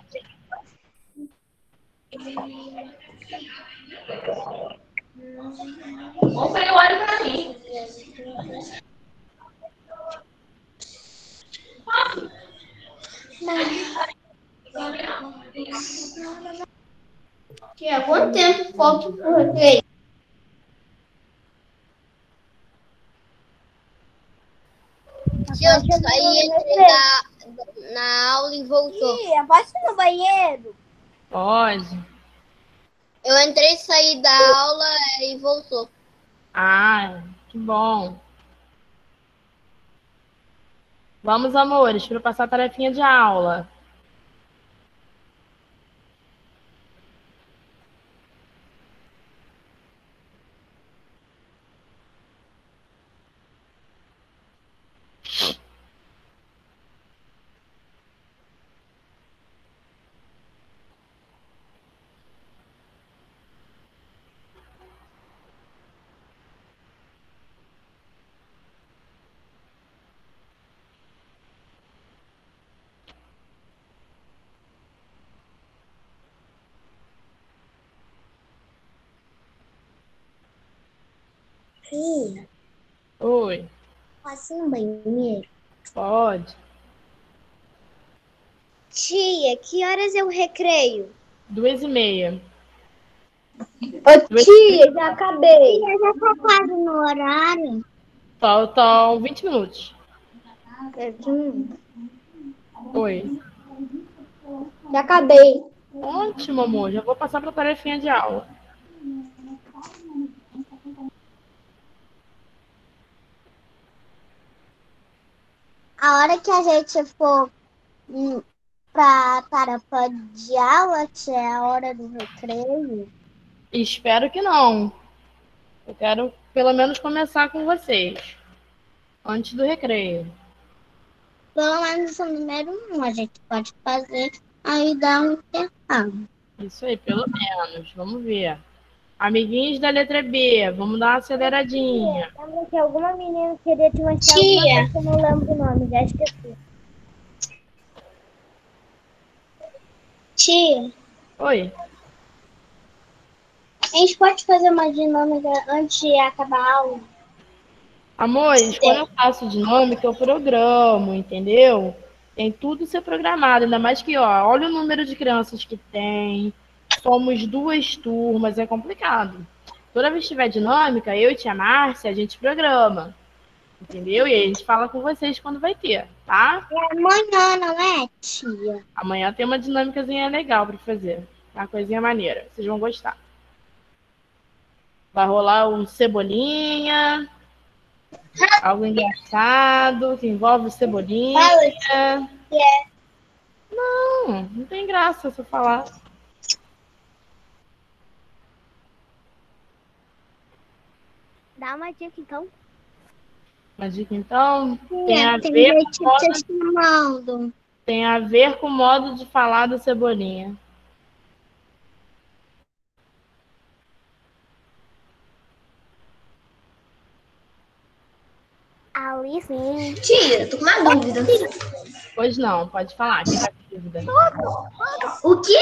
Comprei o óleo pra mim. Que há quanto tempo falta pro recreio? Eu saí, entrei na aula e voltou. Tia, posso ir no banheiro? Pode. Eu entrei e saí da aula e voltou. Ah, que bom. Vamos, amores, para passar a tarefinha de aula. Tia, Oi, posso ir no banheiro? pode. Tia, que horas é o recreio? 2h30. Ô, tia, já acabei. Tia, já tá quase no horário. Faltam 20 minutos. Certinho. Oi. Já acabei. Ótimo, amor. Já vou passar para a tarefinha de aula. A hora que a gente for pra tarefa de aula, tia, é a hora do recreio. Espero que não. Eu quero pelo menos começar com vocês. Antes do recreio. Pelo menos o número 1 a gente pode fazer, aí dá um intervalo. Isso aí, pelo menos. Vamos ver. Amiguinhos da letra B, vamos dar uma aceleradinha. Lembra que alguma menina queria te mostrar alguma coisa que eu não lembro o nome, já esqueci. Tia, Oi. a gente pode fazer uma dinâmica antes de acabar a aula? Amores, quando eu faço dinâmica, eu programo, entendeu? Tem tudo ser programado, ainda mais que, ó, olha o número de crianças que tem. Somos 2 turmas, é complicado. Toda vez que tiver dinâmica, eu e tia Márcia, a gente programa. Entendeu? E aí a gente fala com vocês quando vai ter, tá? É amanhã, não é, tia? Amanhã tem uma dinâmicazinha legal pra fazer. Uma coisinha maneira. Vocês vão gostar. Vai rolar um cebolinha. Algo engraçado que envolve cebolinha. Não tem graça se eu falar. Dá uma dica, então. Uma dica, então, Tem gente te chamando. tem a ver com o modo de falar do cebolinha. Ali sim. Tia, tô com uma dúvida. Pois não, pode falar. Que tá com dúvida. O que?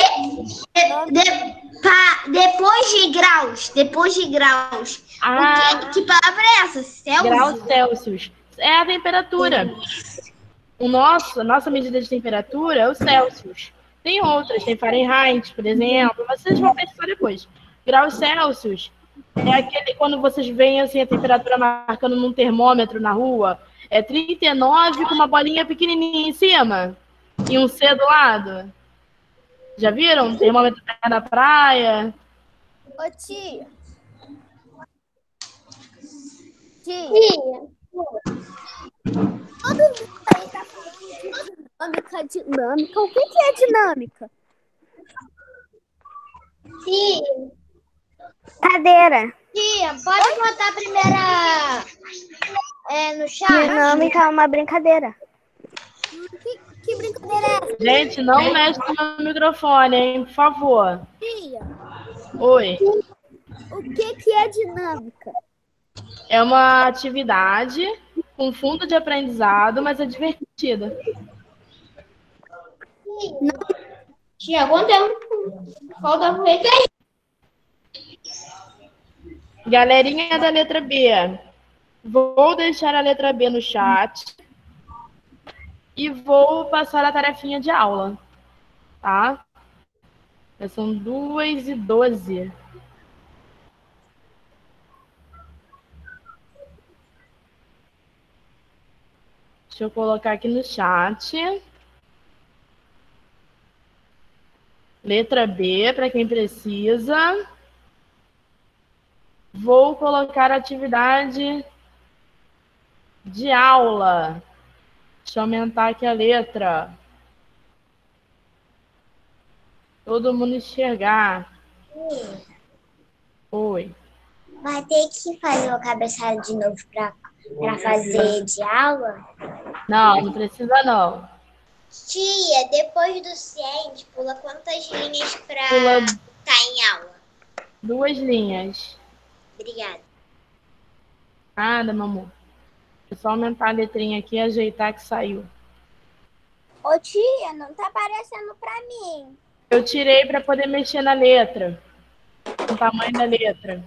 Depois de graus. Depois de graus. Que palavra é essa? Celsius? Graus Celsius. É a temperatura. A nossa medida de temperatura é o Celsius. Tem outras, tem Fahrenheit, por exemplo. Vocês vão pensar depois. Graus Celsius é aquele quando vocês veem assim, a temperatura marcando num termômetro na rua. É 39 com uma bolinha pequenininha em cima. E um C do lado. Já viram? Um termômetro perto da praia. Ô, tia. Tia. Todo mundo aí tá falando de dinâmica. O que é dinâmica? Tia, Cadeira. tia, pode botar a primeira no chat? Dinâmica é uma brincadeira. Que brincadeira é essa? Gente, não mexe no meu microfone, hein? Por favor. Tia, Oi. o que é dinâmica? É uma atividade com fundo de aprendizado, mas é divertida. Tia, quanto tempo? Falta ver que é. Galerinha da letra B, vou deixar a letra B no chat e vou passar a tarefinha de aula, tá? Já são 2h12. Deixa eu colocar aqui no chat. Letra B, para quem precisa. Vou colocar a atividade de aula. Deixa eu aumentar aqui a letra. Todo mundo enxergar. Oi. Vai ter que fazer o cabeçalho de novo para fazer de aula? Não precisa não. Tia, depois do ciente, pula quantas linhas para Pula estar em aula? 2 linhas. Obrigada. Nada, meu amor. É só aumentar a letrinha aqui e ajeitar que saiu. Ô tia, não tá aparecendo para mim. Eu tirei para poder mexer na letra. No tamanho da letra.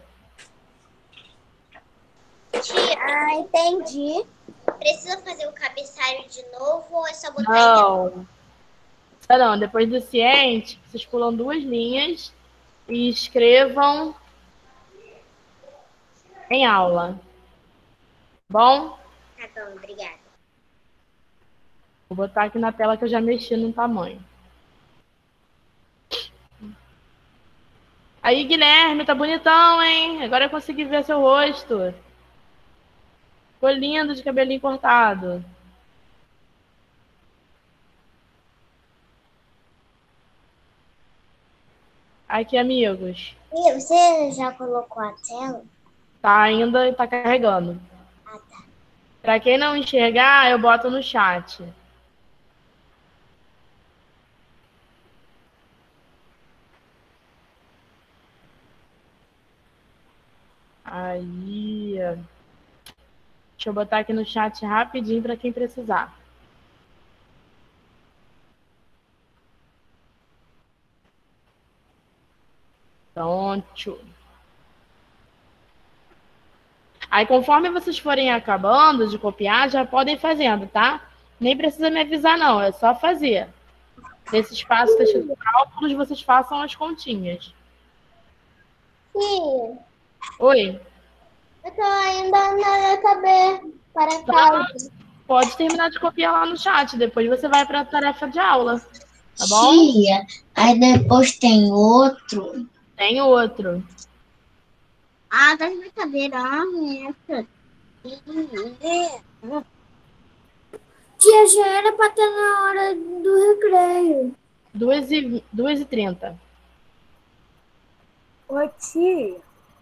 Tia, entendi. Precisa fazer o cabeçalho de novo ou é só botar Não, depois do ciente, vocês pulam 2 linhas e escrevam em aula. Bom? Tá bom, obrigada. Vou botar aqui na tela que eu já mexi no tamanho. Aí, Guilherme, tá bonitão, hein? Agora eu consegui ver seu rosto. Ficou lindo de cabelinho cortado. Aqui, amigos. E você já colocou a tela? Tá ainda e tá carregando. Ah, tá. Para quem não enxergar, eu boto no chat. Aí. Deixa eu botar aqui no chat rapidinho para quem precisar. Pronto. Aí, conforme vocês forem acabando de copiar, já podem ir fazendo, tá? Nem precisa me avisar, não. É só fazer. Nesse espaço que está escrito cálculos, vocês façam as continhas. Tia, Oi? eu tô ainda na letra B. Para cálculo. Pode terminar de copiar lá no chat. Depois você vai para a tarefa de aula. Tá bom? Tia, aí depois tem outro. Tem outro. Ah, tá de brincadeira. Tia, já era pra ter na hora do recreio. 2h30. Oi, tia.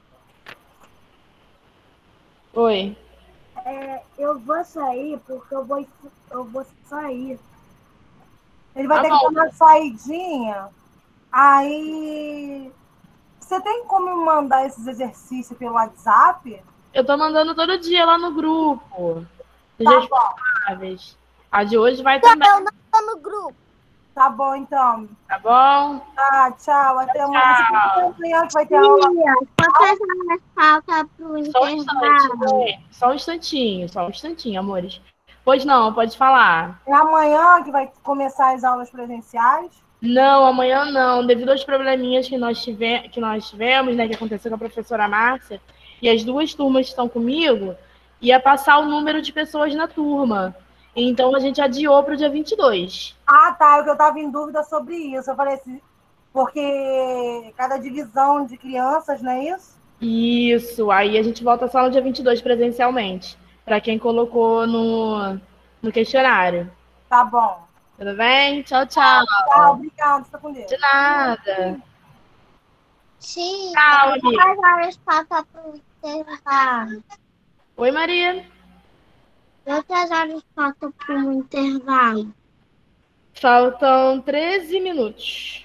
Oi. Eu vou sair porque eu vou sair. Ele vai ter que dar uma saidinha. Aí, você tem como me mandar esses exercícios pelo WhatsApp? Eu tô mandando todo dia lá no grupo. Dos Tá responsáveis. A de hoje vai também. Eu não tô no grupo. Tá bom, então. Tá bom? Tá, tchau. Até amanhã. Tchau. Amanhã que vai ter aula. Pode fazer uma falta pro Só um intervalo. instante. Só um instantinho, amores. Pois não, pode falar. É amanhã que vai começar as aulas presenciais? Não, amanhã não. Devido aos probleminhas que nós tivemos, né, que aconteceu com a professora Márcia, e as 2 turmas que estão comigo, ia passar o número de pessoas na turma. Então, a gente adiou para o dia 22. Ah, tá. Eu estava em dúvida sobre isso. Eu falei assim, porque cada divisão de crianças, não é isso? Isso. Aí a gente volta só no dia 22 presencialmente, para quem colocou no questionário. Tá bom. Tudo bem? Tchau, tchau. Tchau, obrigada. Fica com Deus. De nada. Tia, Tchau, amiga. quantas horas falta pro intervalo? Oi, Maria. Quantas horas falta pro intervalo? Faltam 13 minutos.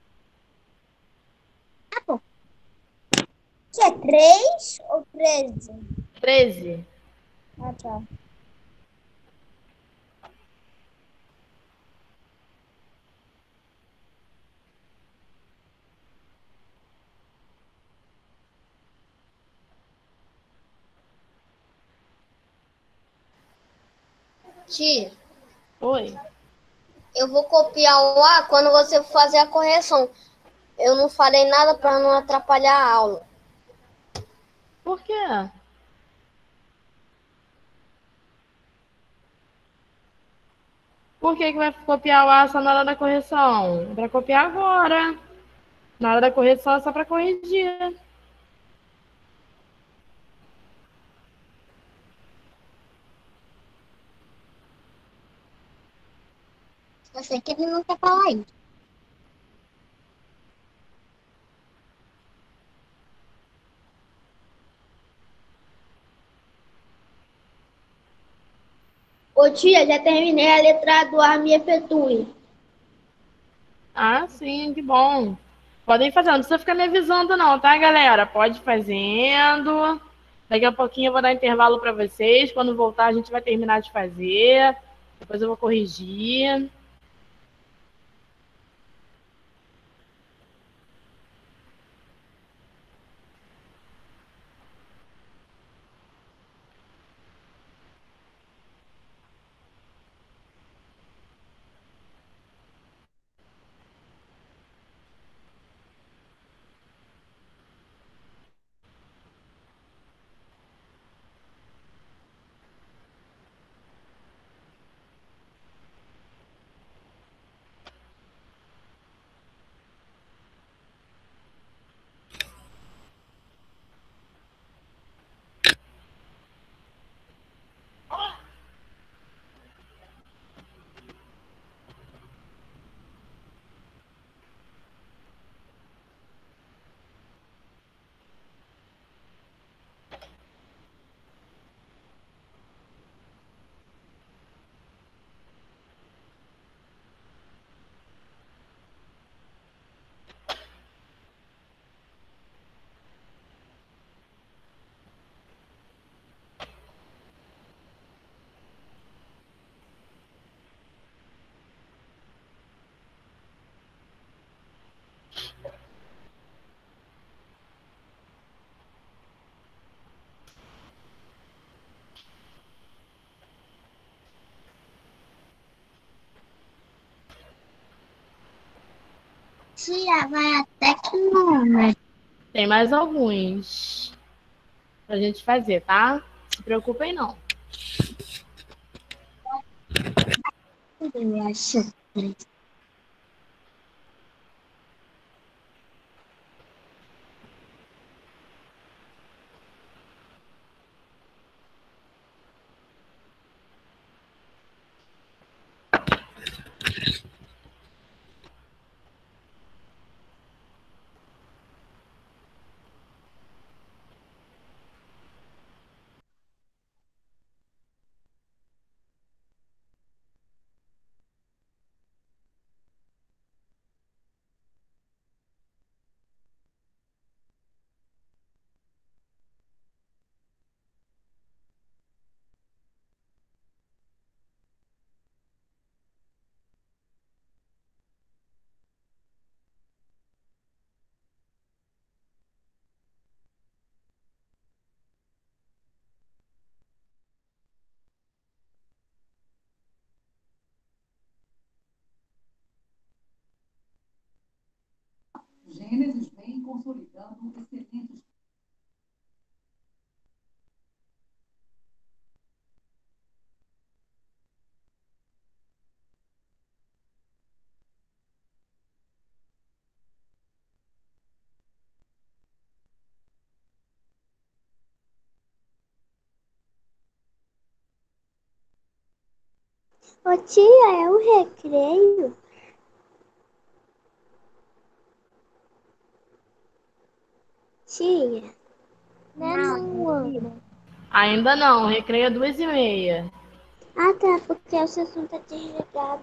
Tá bom. Que é 3 ou 13? 13. Ah, tá. Tia, Oi. eu vou copiar o A quando você fazer a correção. Eu não falei nada para não atrapalhar a aula. Por quê? Por que que vai copiar o A só na hora da correção? É pra copiar agora. Na hora da correção é só pra corrigir. Eu sei que ele não quer falar isso. Ô tia, já terminei a letra do A, me efetue. Ah, sim, que bom. Podem ir fazendo. Não precisa ficar me avisando, não, tá, galera? Pode ir fazendo. Daqui a pouquinho eu vou dar intervalo para vocês. Quando voltar, a gente vai terminar de fazer. Depois eu vou corrigir. Tia, vai até que número? Tem mais alguns pra gente fazer, tá? Não se preocupem, não. Eu acho. Gênesis vem consolidando excelentes. Ô tia, é o recreio? Tia, Não. Ainda não, recreio 2h30. Ah, tá, porque o seu som tá desligado.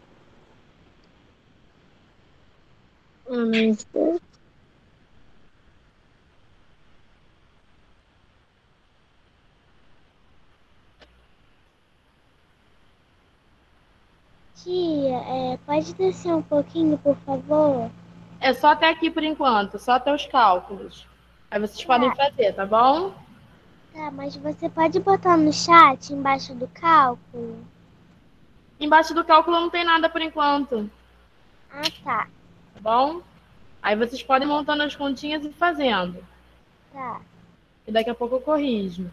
Tia, pode descer um pouquinho, por favor? É só até aqui por enquanto, só até os cálculos. Aí vocês podem fazer, tá bom? Tá, mas você pode botar no chat, embaixo do cálculo? Embaixo do cálculo não tem nada por enquanto, Ah, tá. tá bom? Aí vocês podem montando as continhas e fazendo. Tá. E daqui a pouco eu corrijo.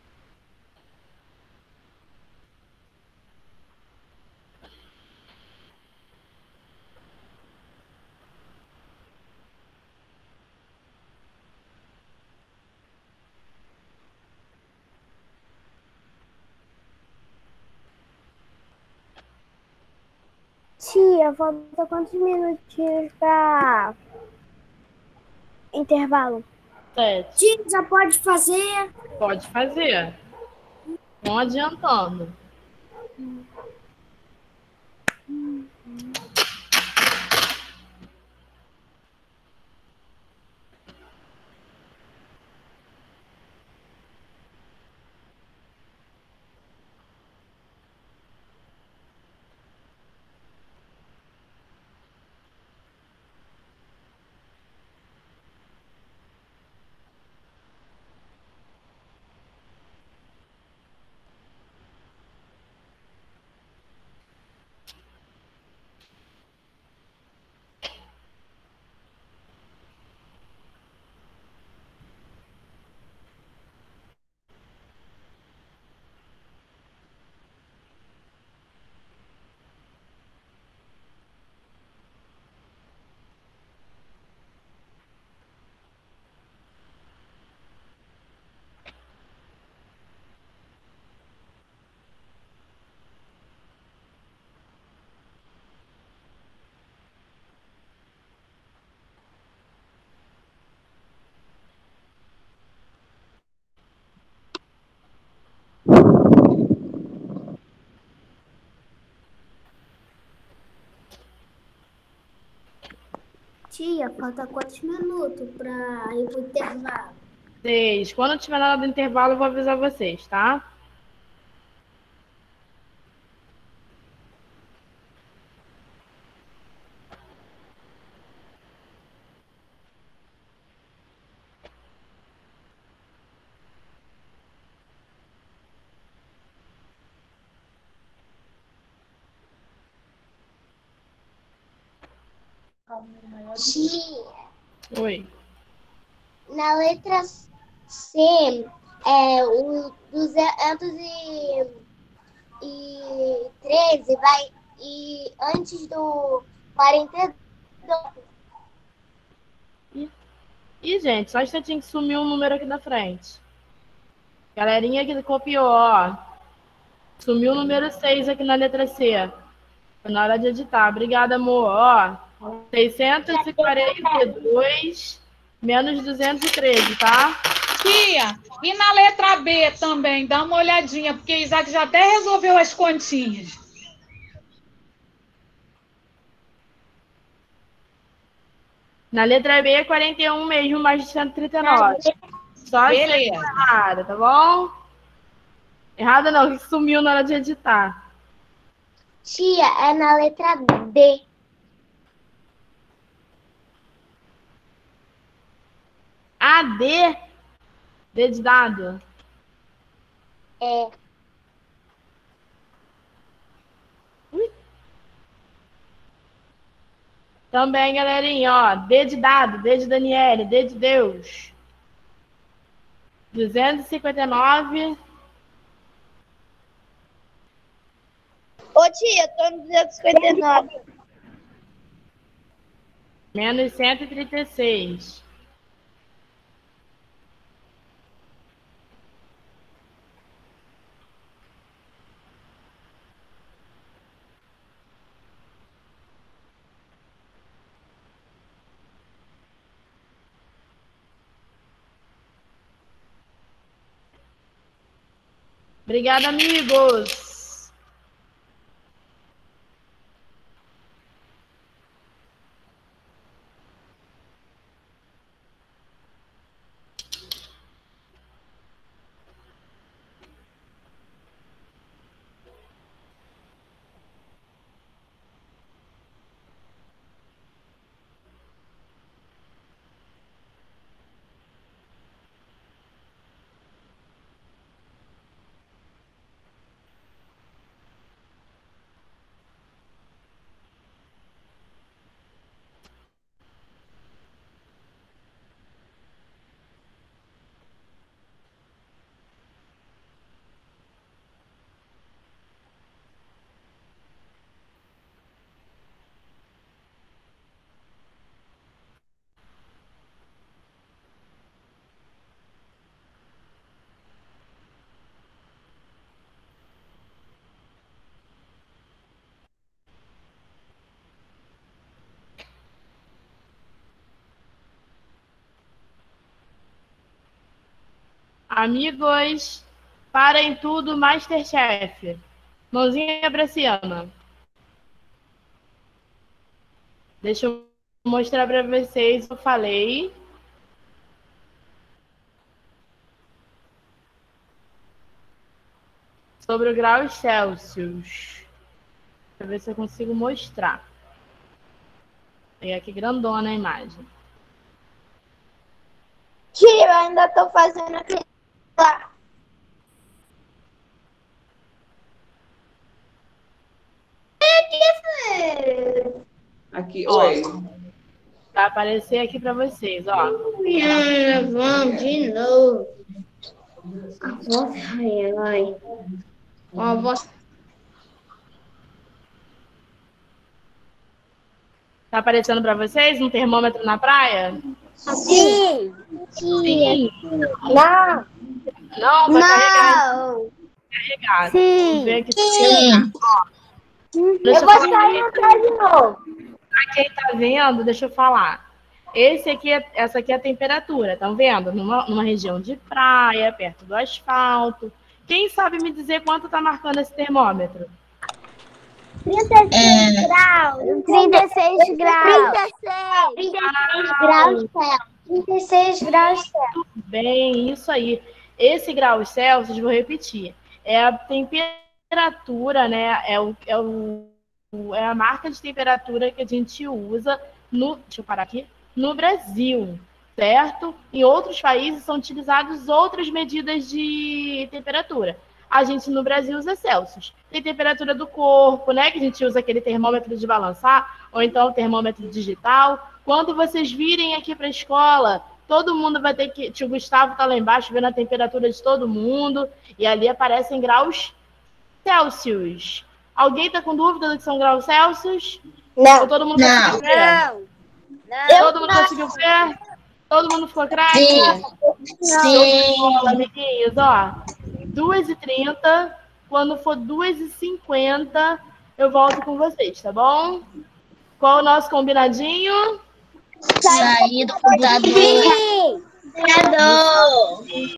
Tia, falta quantos minutinhos pra intervalo? 7. Tia, já pode fazer? Pode fazer. Vão adiantando. Tia, falta quantos minutos para ir pro intervalo? 6. Quando tiver na hora do intervalo, eu vou avisar vocês, tá? Tia, Oi. na letra C, o 213 vai e antes do 42. Ih, gente, só um instantinho que sumiu um número aqui da frente. Galerinha que copiou, ó. Sumiu o número 6 aqui na letra C. Foi na hora de editar. Obrigada, amor. Ó, 642 menos 213, tá? Tia, e na letra B também, dá uma olhadinha, porque Isaac já até resolveu as continhas. Na letra B é 41 mesmo, mais de 139. Só Beleza. a errada, tá bom? Errada não, que sumiu na hora de editar. Tia, é na letra D. A, D? D de dado? É. Também, galerinha, ó. D de dado, D de Daniele, D de Deus. 259. Ô tia, tô no 259. Menos 136. Obrigada, amigos. Amigos, parem tudo, Masterchef. Mãozinha pra cima. Deixa eu mostrar para vocês, eu falei. Sobre o graus Celsius. Deixa eu ver se eu consigo mostrar. Tem aqui grandona a imagem. Tia, eu ainda tô fazendo aquele lá. Aqui, oi. Vai aparecer aqui para vocês, ó. Vamos de novo. Ai. Ó, Tá aparecendo para vocês um termômetro na praia? Sim. Sim. Não. Não, vai carregar. Sim. Vamos ver aqui. Sim. Deixa Eu vou sair atrás de novo. Pra quem tá vendo, deixa eu falar. Essa aqui é a temperatura, estão vendo? Numa região de praia, perto do asfalto. Quem sabe me dizer quanto tá marcando esse termômetro? 36 graus. 36 graus. 36 graus Celsius. 36 graus Celsius. Tudo bem, isso aí. Esse grau Celsius, vou repetir, é a temperatura, né? É a marca de temperatura que a gente usa deixa eu parar aqui, no Brasil, certo? Em outros países são utilizadas outras medidas de temperatura. A gente no Brasil usa Celsius. Tem temperatura do corpo, né? Que a gente usa aquele termômetro de balançar, ou então o termômetro digital. Quando vocês virem aqui para a escola, todo mundo vai ter que... Tio Gustavo está lá embaixo vendo a temperatura de todo mundo, e ali aparecem graus Celsius. Alguém está com dúvida do que são graus Celsius? Não. Ou todo mundo conseguiu ver? Todo mundo conseguiu ver? Todo mundo ficou craque? Sim. Amiguinhos, ó. 2h30, quando for 2h50, eu volto com vocês, tá bom? Qual é o nosso combinadinho? Sair do computador. Sim.